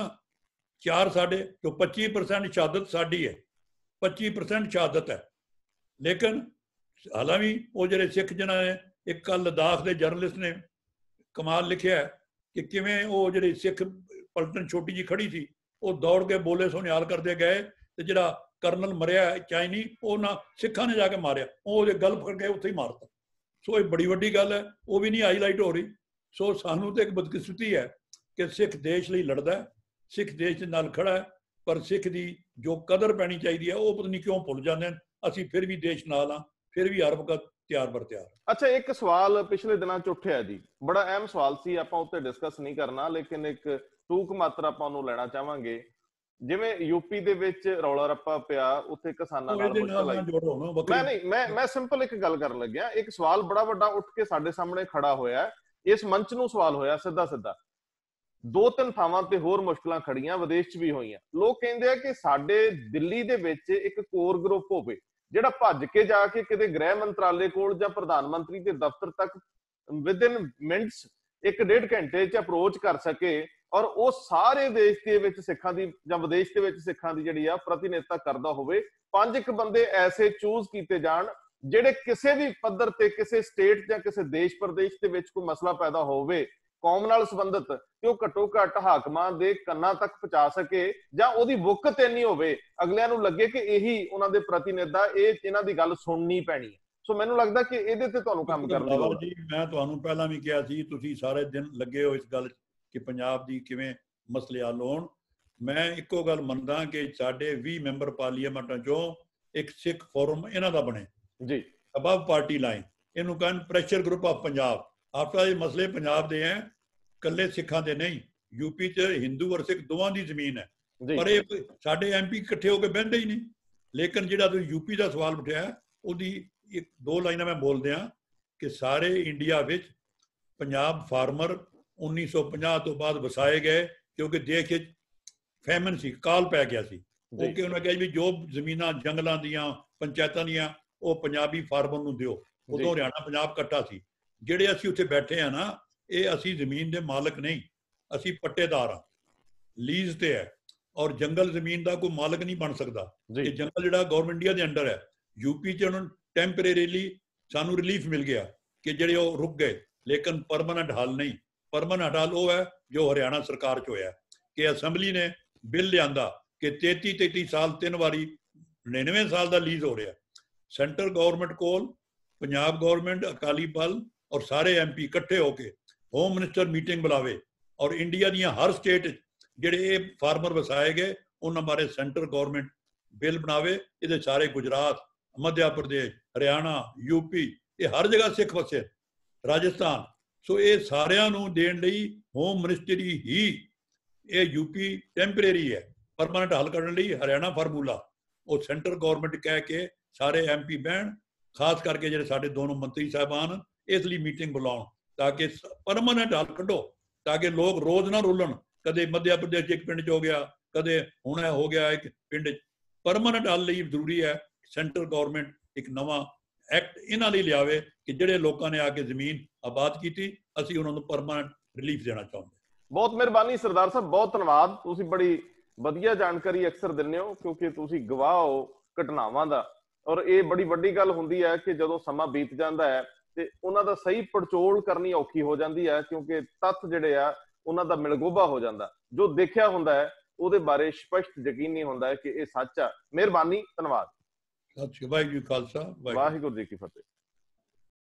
ਚਾਰ ਸਾਡੇ ਜੋ ਪੱਚੀ ਪਰਸੈਂਟ ਸ਼ਹਾਦਤ ਸਾਡੀ ਹੈ, ਪੱਚੀ ਪਰਸੈਂਟ ਸ਼ਹਾਦਤ ਹੈ। ਲੇਕਿਨ ਹਾਲਾਂਕਿ ਉਹ ਜਿਹੜੇ ਸਿੱਖ ਜਿਨ੍ਹਾਂ ਨੇ, ਇੱਕ ਕੱਲ ਲਦਾਖ ਦੇ ਜਰਨਲਿਸਟ ਨੇ ਕਮਾਲ ਲਿਖਿਆ ਕਿ ਕਿਵੇਂ ਉਹ ਜਿਹੜੇ ਸਿੱਖ ਪਲਟਨ ਛੋਟੀ ਜੀ ਖੜੀ ਸੀ, ਉਹ ਦੌੜ ਕੇ ਬੋਲੇ ਸੋ ਨਿਹਾਲ ਕਰਦੇ ਗਏ, ਤੇ ਜਿਹੜਾ ਕਰਨਲ ਮਰਿਆ ਚਾਈਨੀ, ਉਹ ਨਾ ਸਿੱਖਾਂ ਨੇ ਜਾ ਕੇ ਮਾਰਿਆ, ਉਹ ਉਹਦੇ ਗਲ ਫੜ ਕੇ ਉੱਥੇ ਹੀ ਮਾਰਤਾ। ਸੋ ਇਹ ਬੜੀ ਵੱਡੀ ਗੱਲ ਹੈ, ਉਹ ਵੀ ਨਹੀਂ ਹਾਈਲਾਈਟ ਹੋ ਰਹੀ। ਸੋ ਸਾਨੂੰ ਤਾਂ ਇੱਕ ਬਦਕਿਸਮਤੀ ਹੈ ਕਿ ਸਿੱਖ ਦੇਸ਼ ਲਈ ਲੜਦਾ, ਸਿੱਖ ਦੇਸ਼ ਦੇ ਨਾਲ ਖੜਾ ਹੈ, ਪਰ ਸਿੱਖ ਦੀ ਜੋ ਕਦਰ ਪੈਣੀ ਚਾਹੀਦੀ ਹੈ ਉਹ ਪਤਾ ਨਹੀਂ ਕਿਉਂ ਭੁੱਲ ਜਾਂਦੇ ਨੇ। ਅਸੀਂ ਫਿਰ ਵੀ ਦੇਸ਼ ਨਾਲ ਹਾਂ, ਫਿਰ ਵੀ ਹਰ ਵਕਤ ਤਿਆਰ ਬਰ ਤਿਆਰ। ਅੱਛਾ, ਇੱਕ ਸਵਾਲ ਪਿਛਲੇ ਦਿਨਾਂ 'ਚ ਉੱਠਿਆ ਜੀ, ਬੜਾ ਅਹਿਮ ਸਵਾਲ ਸੀ, ਆਪਾਂ ਉੱਤੇ ਡਿਸਕਸ ਨਹੀਂ ਕਰਨਾ, ਲੇਕਿਨ ਇੱਕ ਟੂਕ ਮਾਤਰ ਆਪਾਂ ਉਹਨੂੰ ਲੈਣਾ ਚਾਹਾਂਗੇ। ਜਿਵੇਂ ਯੂਪੀ ਦੇ ਵਿੱਚ ਰੌਲਾ ਰੱਪਾ ਪਿਆ, ਉੱਥੇ ਕਿਸਾਨਾਂ ਨਾਲ ਮੁਸ਼ਕਲ ਆਈ। ਮੈਂ ਨਹੀਂ ਮੈਂ ਮੈਂ ਸਿੰਪਲ ਇੱਕ ਗੱਲ ਕਰਨ ਲੱਗਿਆ, ਇੱਕ ਸਵਾਲ ਬੜਾ ਵੱਡਾ ਉੱਠ ਕੇ ਸਾਡੇ ਸਾਹਮਣੇ ਖੜਾ ਹੋਇਆ, ਇਸ ਮੰਚ ਨੂੰ ਸਵਾਲ ਹੋਇਆ ਸਿੱਧਾ ਸਿੱਧਾ। ਦੋ ਤਿੰਨ ਥਾਵਾਂ ਤੇ ਹੋਰ ਮੁਸ਼ਕਲਾਂ ਖੜੀਆਂ, ਵਿਦੇਸ਼ 'ਚ ਵੀ ਹੋਈਆਂ। ਲੋਕ ਕਹਿੰਦੇ ਆ ਕਿ ਸਾਡੇ ਦਿੱਲੀ ਦੇ ਵਿੱਚ ਇੱਕ ਕੋਰ ਗਰੁੱਪ ਹੋਵੇ ਜਿਹੜਾ ਭੱਜ ਕੇ ਜਾ ਕੇ ਕਿਤੇ ਗ੍ਰਹਿ ਮੰਤਰਾਲੇ ਕੋਲ ਜਾਂ ਪ੍ਰਧਾਨ ਮੰਤਰੀ ਦੇ ਦਫ਼ਤਰ ਤੱਕ ਵਿਦਿਨ ਮਿੰਟਸ, ਇੱਕ ਡੇਢ ਘੰਟੇ 'ਚ ਅਪਰੋਚ ਕਰ ਸਕੇ, ਔਰ ਉਹ ਸਾਰੇ ਦੇਸ਼ ਦੇ ਵਿੱਚ ਸਿੱਖਾਂ ਦੀ ਜਾਂ ਵਿਦੇਸ਼ ਦੇ ਵਿੱਚ ਸਿੱਖਾਂ ਦੀ ਜਿਹੜੀ ਆ ਪ੍ਰਤੀਨਿਧਤਾ ਕਰਦਾ ਹੋਵੇ। ਪੰਜ ਇੱਕ ਬੰਦੇ ਐਸੇ ਚੂਜ਼ ਕੀਤੇ ਜਾਣ ਜਿਹੜੇ ਕਿਸੇ ਵੀ ਪੱਧਰ ਤੇ, ਕਿਸੇ ਸਟੇਟ ਜਾਂ ਕਿਸੇ ਦੇਸ਼ ਪ੍ਰਦੇਸ਼ ਦੇ ਵਿੱਚ ਕੋਈ ਮਸਲਾ ਪੈਦਾ ਹੋਵੇ ਕੌਮ ਨਾਲ ਸੰਬੰਧਿਤ, ਕਿ ਉਹ ਘੱਟੋ ਘੱਟ ਹਾਕਮਾਂ ਦੇ ਕੰਨਾਂ ਤੱਕ ਪਹੁੰਚਾ ਸਕੇ, ਜਾਂ ਉਹਦੀ ਵੁਕਤ ਇੰਨੀ ਹੋਵੇ ਅਗਲਿਆਂ ਨੂੰ ਲੱਗੇ ਕਿ ਇਹੀ ਉਹਨਾਂ ਦੇ ਪ੍ਰਤੀਨਿਧ ਆ, ਇਹ ਇਹਨਾਂ ਦੀ ਗੱਲ ਸੁਣਨੀ ਪੈਣੀ ਹੈ। ਸੋ ਮੈਨੂੰ ਲੱਗਦਾ ਕਿ ਇਹਦੇ ਤੇ ਤੁਹਾਨੂੰ ਕੰਮ ਕਰਨ ਦੀ ਲੋੜ ਹੈ। ਜੀ ਮੈਂ ਤੁਹਾਨੂੰ ਪਹਿਲਾਂ ਵੀ ਕਿਹਾ ਸੀ, ਤੁਸੀਂ ਸਾਰੇ ਦਿਨ ਲੱਗੇ ਹੋ ਇਸ ਗੱਲ ਕਿ ਪੰਜਾਬ ਦੀ ਕਿਵੇਂ ਮਸਲੇ ਹੱਲ ਹੋਣ। ਮੈਂ ਇੱਕੋ ਗੱਲ ਮੰਨਦਾ ਕਿ ਸਾਡੇ ਵੀਹ ਮੈਂਬਰ ਪਾਰਲੀਮੈਂਟਾਂ ਚੋਂ ਇੱਕ ਸਿੱਖ ਫੋਰਮ ਇਹਨਾਂ ਦਾ ਬਣੇ ਜੀ, ਅਬਵ ਪਾਰਟੀ ਲਾਈਨ, ਇਹਨੂੰ ਕਹਿਣ ਪ੍ਰੈਸ਼ਰ ਗਰੁੱਪ ਆਫ ਪੰਜਾਬ। ਆਪਣਾ ਇਹ ਮਸਲੇ ਪੰਜਾਬ ਦੇ ਹੈ, ਇਕੱਲੇ ਸਿੱਖਾਂ ਦੇ ਨਹੀਂ। ਯੂਪੀ 'ਚ ਹਿੰਦੂ ਔਰ ਸਿੱਖ ਦੋਵਾਂ ਦੀ ਜ਼ਮੀਨ ਹੈ, ਪਰ ਇਹ ਸਾਡੇ ਐਮਪੀ ਇਕੱਠੇ ਹੋ ਕੇ ਬਹਿੰਦੇ ਹੀ ਨਹੀਂ। ਲੇਕਿਨ ਜਿਹੜਾ ਤੁਸੀਂ ਯੂਪੀ ਦਾ ਸਵਾਲ ਉਠਿਆ, ਉਹਦੀ ਇੱਕ ਦੋ ਲਾਈਨਾਂ ਮੈਂ ਬੋਲਦੇ ਹਾਂ ਕਿ ਸਾਰੇ ਇੰਡੀਆ ਵਿੱਚ ਪੰਜਾਬ ਫਾਰਮਰ ਉੱਨੀ ਸੌ ਪੰਜਾਹ ਤੋਂ ਬਾਅਦ ਵਸਾਏ ਗਏ, ਕਿਉਂਕਿ ਦੇਸ਼ ਵਿੱਚ ਫੈਮਨ ਸੀ, ਕਾਲ ਪੈ ਗਿਆ ਸੀ। ਉਹ ਕਿ ਉਹਨਾਂ ਕਿਹਾ ਵੀ ਜੋ ਜ਼ਮੀਨਾਂ ਜੰਗਲਾਂ ਦੀਆਂ, ਪੰਚਾਇਤਾਂ ਦੀਆਂ, ਉਹ ਪੰਜਾਬੀ ਫਾਰਮਰ ਨੂੰ ਦਿਓ। ਉਦੋਂ ਹਰਿਆਣਾ ਪੰਜਾਬ ਇਕੱਠਾ ਸੀ। ਜਿਹੜੇ ਅਸੀਂ ਉੱਥੇ ਬੈਠੇ ਆ ਨਾ, ਇਹ ਅਸੀਂ ਜ਼ਮੀਨ ਦੇ ਮਾਲਕ ਨਹੀਂ, ਅਸੀਂ ਪੱਟੇਦਾਰ ਹਾਂ, ਲੀਜ਼ ਤੇ ਹੈ, ਔਰ ਜੰਗਲ ਜ਼ਮੀਨ ਦਾ ਕੋਈ ਮਾਲਕ ਨਹੀਂ ਬਣ ਸਕਦਾ। ਇਹ ਜੰਗਲ ਜਿਹੜਾ ਗਵਰਨਮੈਂਟ ਇੰਡੀਆ ਦੇ ਅੰਡਰ ਹੈ। ਯੂਪੀ 'ਚ ਉਹਨਾਂ ਨੂੰ ਟੈਂਪਰੇਰੀਲੀ ਸਾਨੂੰ ਰਿਲੀਫ ਮਿਲ ਗਿਆ ਕਿ ਜਿਹੜੇ ਉਹ ਰੁਕ ਗਏ, ਲੇਕਿਨ ਪਰਮਾਨੈਂਟ ਹੱਲ ਨਹੀਂ। ਪਰਮਾਨੈਂਟ ਹੱਲ ਉਹ ਹੈ ਜੋ ਹਰਿਆਣਾ ਸਰਕਾਰ 'ਚ ਹੋਇਆ ਕਿ ਅਸੈਂਬਲੀ ਨੇ ਬਿੱਲ ਲਿਆਂਦਾ ਕਿ ਤੇਤੀ ਤੇਤੀ ਸਾਲ ਤਿੰਨ ਵਾਰੀ ਨੜਿਨਵੇਂ ਸਾਲ ਦਾ ਲੀਜ਼ ਹੋ ਰਿਹਾ। ਸੈਂਟਰ ਗਵਰਨਮੈਂਟ ਕੋਲ ਪੰਜਾਬ ਗਵਰਨਮੈਂਟ, ਅਕਾਲੀ ਦਲ ਔਰ ਸਾਰੇ ਐਮਪੀ ਇਕੱਠੇ ਹੋ ਕੇ ਹੋਮ ਮਿਨਿਸਟਰ ਮੀਟਿੰਗ ਬੁਲਾਵੇ, ਔਰ ਇੰਡੀਆ ਦੀਆਂ ਹਰ ਸਟੇਟ ਜਿਹੜੇ ਇਹ ਫਾਰਮਰ ਵਸਾਏ ਗਏ ਉਹਨਾਂ ਬਾਰੇ ਸੈਂਟਰ ਗਵਰਨਮੈਂਟ ਬਿੱਲ ਬਣਾਵੇ। ਇਹਦੇ ਸਾਰੇ ਗੁਜਰਾਤ, ਮੱਧ ਪ੍ਰਦੇਸ਼, ਹਰਿਆਣਾ, ਯੂਪੀ, ਇਹ ਹਰ ਜਗ੍ਹਾ ਸਿੱਖ ਵਸੇ, ਰਾਜਸਥਾਨ। ਸੋ ਇਹ ਸਾਰਿਆਂ ਨੂੰ ਦੇਣ ਲਈ ਹੋਮ ਮਿਨਿਸਟਰੀ ਹੀ, ਇਹ ਯੂਪੀ ਟੈਂਪਰੇਰੀ ਹੈ, ਪਰਮਾਨੈਂਟ ਹੱਲ ਕਰਨ ਲਈ ਹਰਿਆਣਾ ਫਾਰਮੂਲਾ। ਉਹ ਸੈਂਟਰ ਗਵਰਨਮੈਂਟ ਕਹਿ ਕੇ ਸਾਰੇ ਐਮਪੀ ਬਹਿਣ, ਖਾਸ ਕਰਕੇ ਜਿਹੜੇ ਸਾਡੇ ਦੋਨੋਂ ਮੰਤਰੀ ਸਾਹਿਬਾਨ, ਇਸ ਲਈ ਮੀਟਿੰਗ ਬੁਲਾਉਣ ਤਾਂ ਕਿ ਪਰਮਾਨੈਂਟ ਹੱਲ ਕੱਢੋ, ਤਾਂ ਕਿ ਲੋਕ ਰੋਜ਼ ਨਾ ਰੁਲਣ। ਕਦੇ ਮੱਧ ਪ੍ਰਦੇਸ਼ 'ਚ ਇੱਕ ਪਿੰਡ 'ਚ ਹੋ ਗਿਆ, ਕਦੇ ਹੁਣ ਹੋ ਗਿਆ ਇੱਕ ਪਿੰਡ 'ਚ। ਪਰਮਾਨੈਂਟ ਹੱਲ ਲਈ ਜ਼ਰੂਰੀ ਹੈ ਸੈਂਟਰ ਗਵਰਨਮੈਂਟ ਇੱਕ ਨਵਾਂ ਐਕਟ ਇਹਨਾਂ ਲਈ ਲਿਆਵੇ ਕਿ ਜਿਹੜੇ ਲੋਕਾਂ ਨੇ ਆ ਕੇ ਜ਼ਮੀਨ ਆਬਾਦ ਕੀਤੀ, ਅਸੀਂ ਉਹਨਾਂ ਨੂੰ ਪਰਮਾਨੈਂਟ ਰਿਲੀਫ ਦੇਣਾ ਚਾਹੁੰਦੇ। ਬਹੁਤ ਮਿਹਰਬਾਨੀ ਸਰਦਾਰ ਸਾਹਿਬ, ਬਹੁਤ ਧੰਨਵਾਦ। ਤੁਸੀਂ ਬੜੀ ਵਧੀਆ ਜਾਣਕਾਰੀ ਅਕਸਰ ਦਿੰਦੇ ਹੋ, ਕਿਉਂਕਿ ਤੁਸੀਂ ਗਵਾਹ ਹੋ ਘਟਨਾਵਾਂ ਦਾ, ਔਰ ਇਹ ਬੜੀ ਵੱਡੀ ਗੱਲ ਹੁੰਦੀ ਹੈ ਕਿ ਜਦੋਂ ਸਮਾਂ ਬੀਤ ਜਾਂਦਾ ਹੈ ਤੇ ਉਹਨਾਂ ਦਾ ਸਹੀ ਪੜਚੋਲ ਕਰਨੀ ਔਖੀ ਹੋ ਜਾਂਦੀ ਹੈ, ਕਿਉਂਕਿ ਤੱਥ ਜਿਹੜੇ ਆ ਉਹਨਾਂ ਦਾ ਮਿਲਗੋਭਾ ਹੋ ਜਾਂਦਾ। ਜੋ ਦੇਖਿਆ ਹੁੰਦਾ ਹੈ ਉਹਦੇ ਬਾਰੇ ਸਪਸ਼ਟ ਯਕੀਨ ਨਹੀਂ ਹੁੰਦਾ ਹੈ ਕਿ ਇਹ ਸੱਚ ਆ। ਮਿਹਰਬਾਨੀ, ਧੰਨਵਾਦ। ਸਤਿ ਸ਼੍ਰੀ ਅਕਾਲ ਜੀ, ਖਾਲਸਾ ਵਾਹਿਗੁਰੂ ਜੀ ਕੀ ਫਤਿਹ।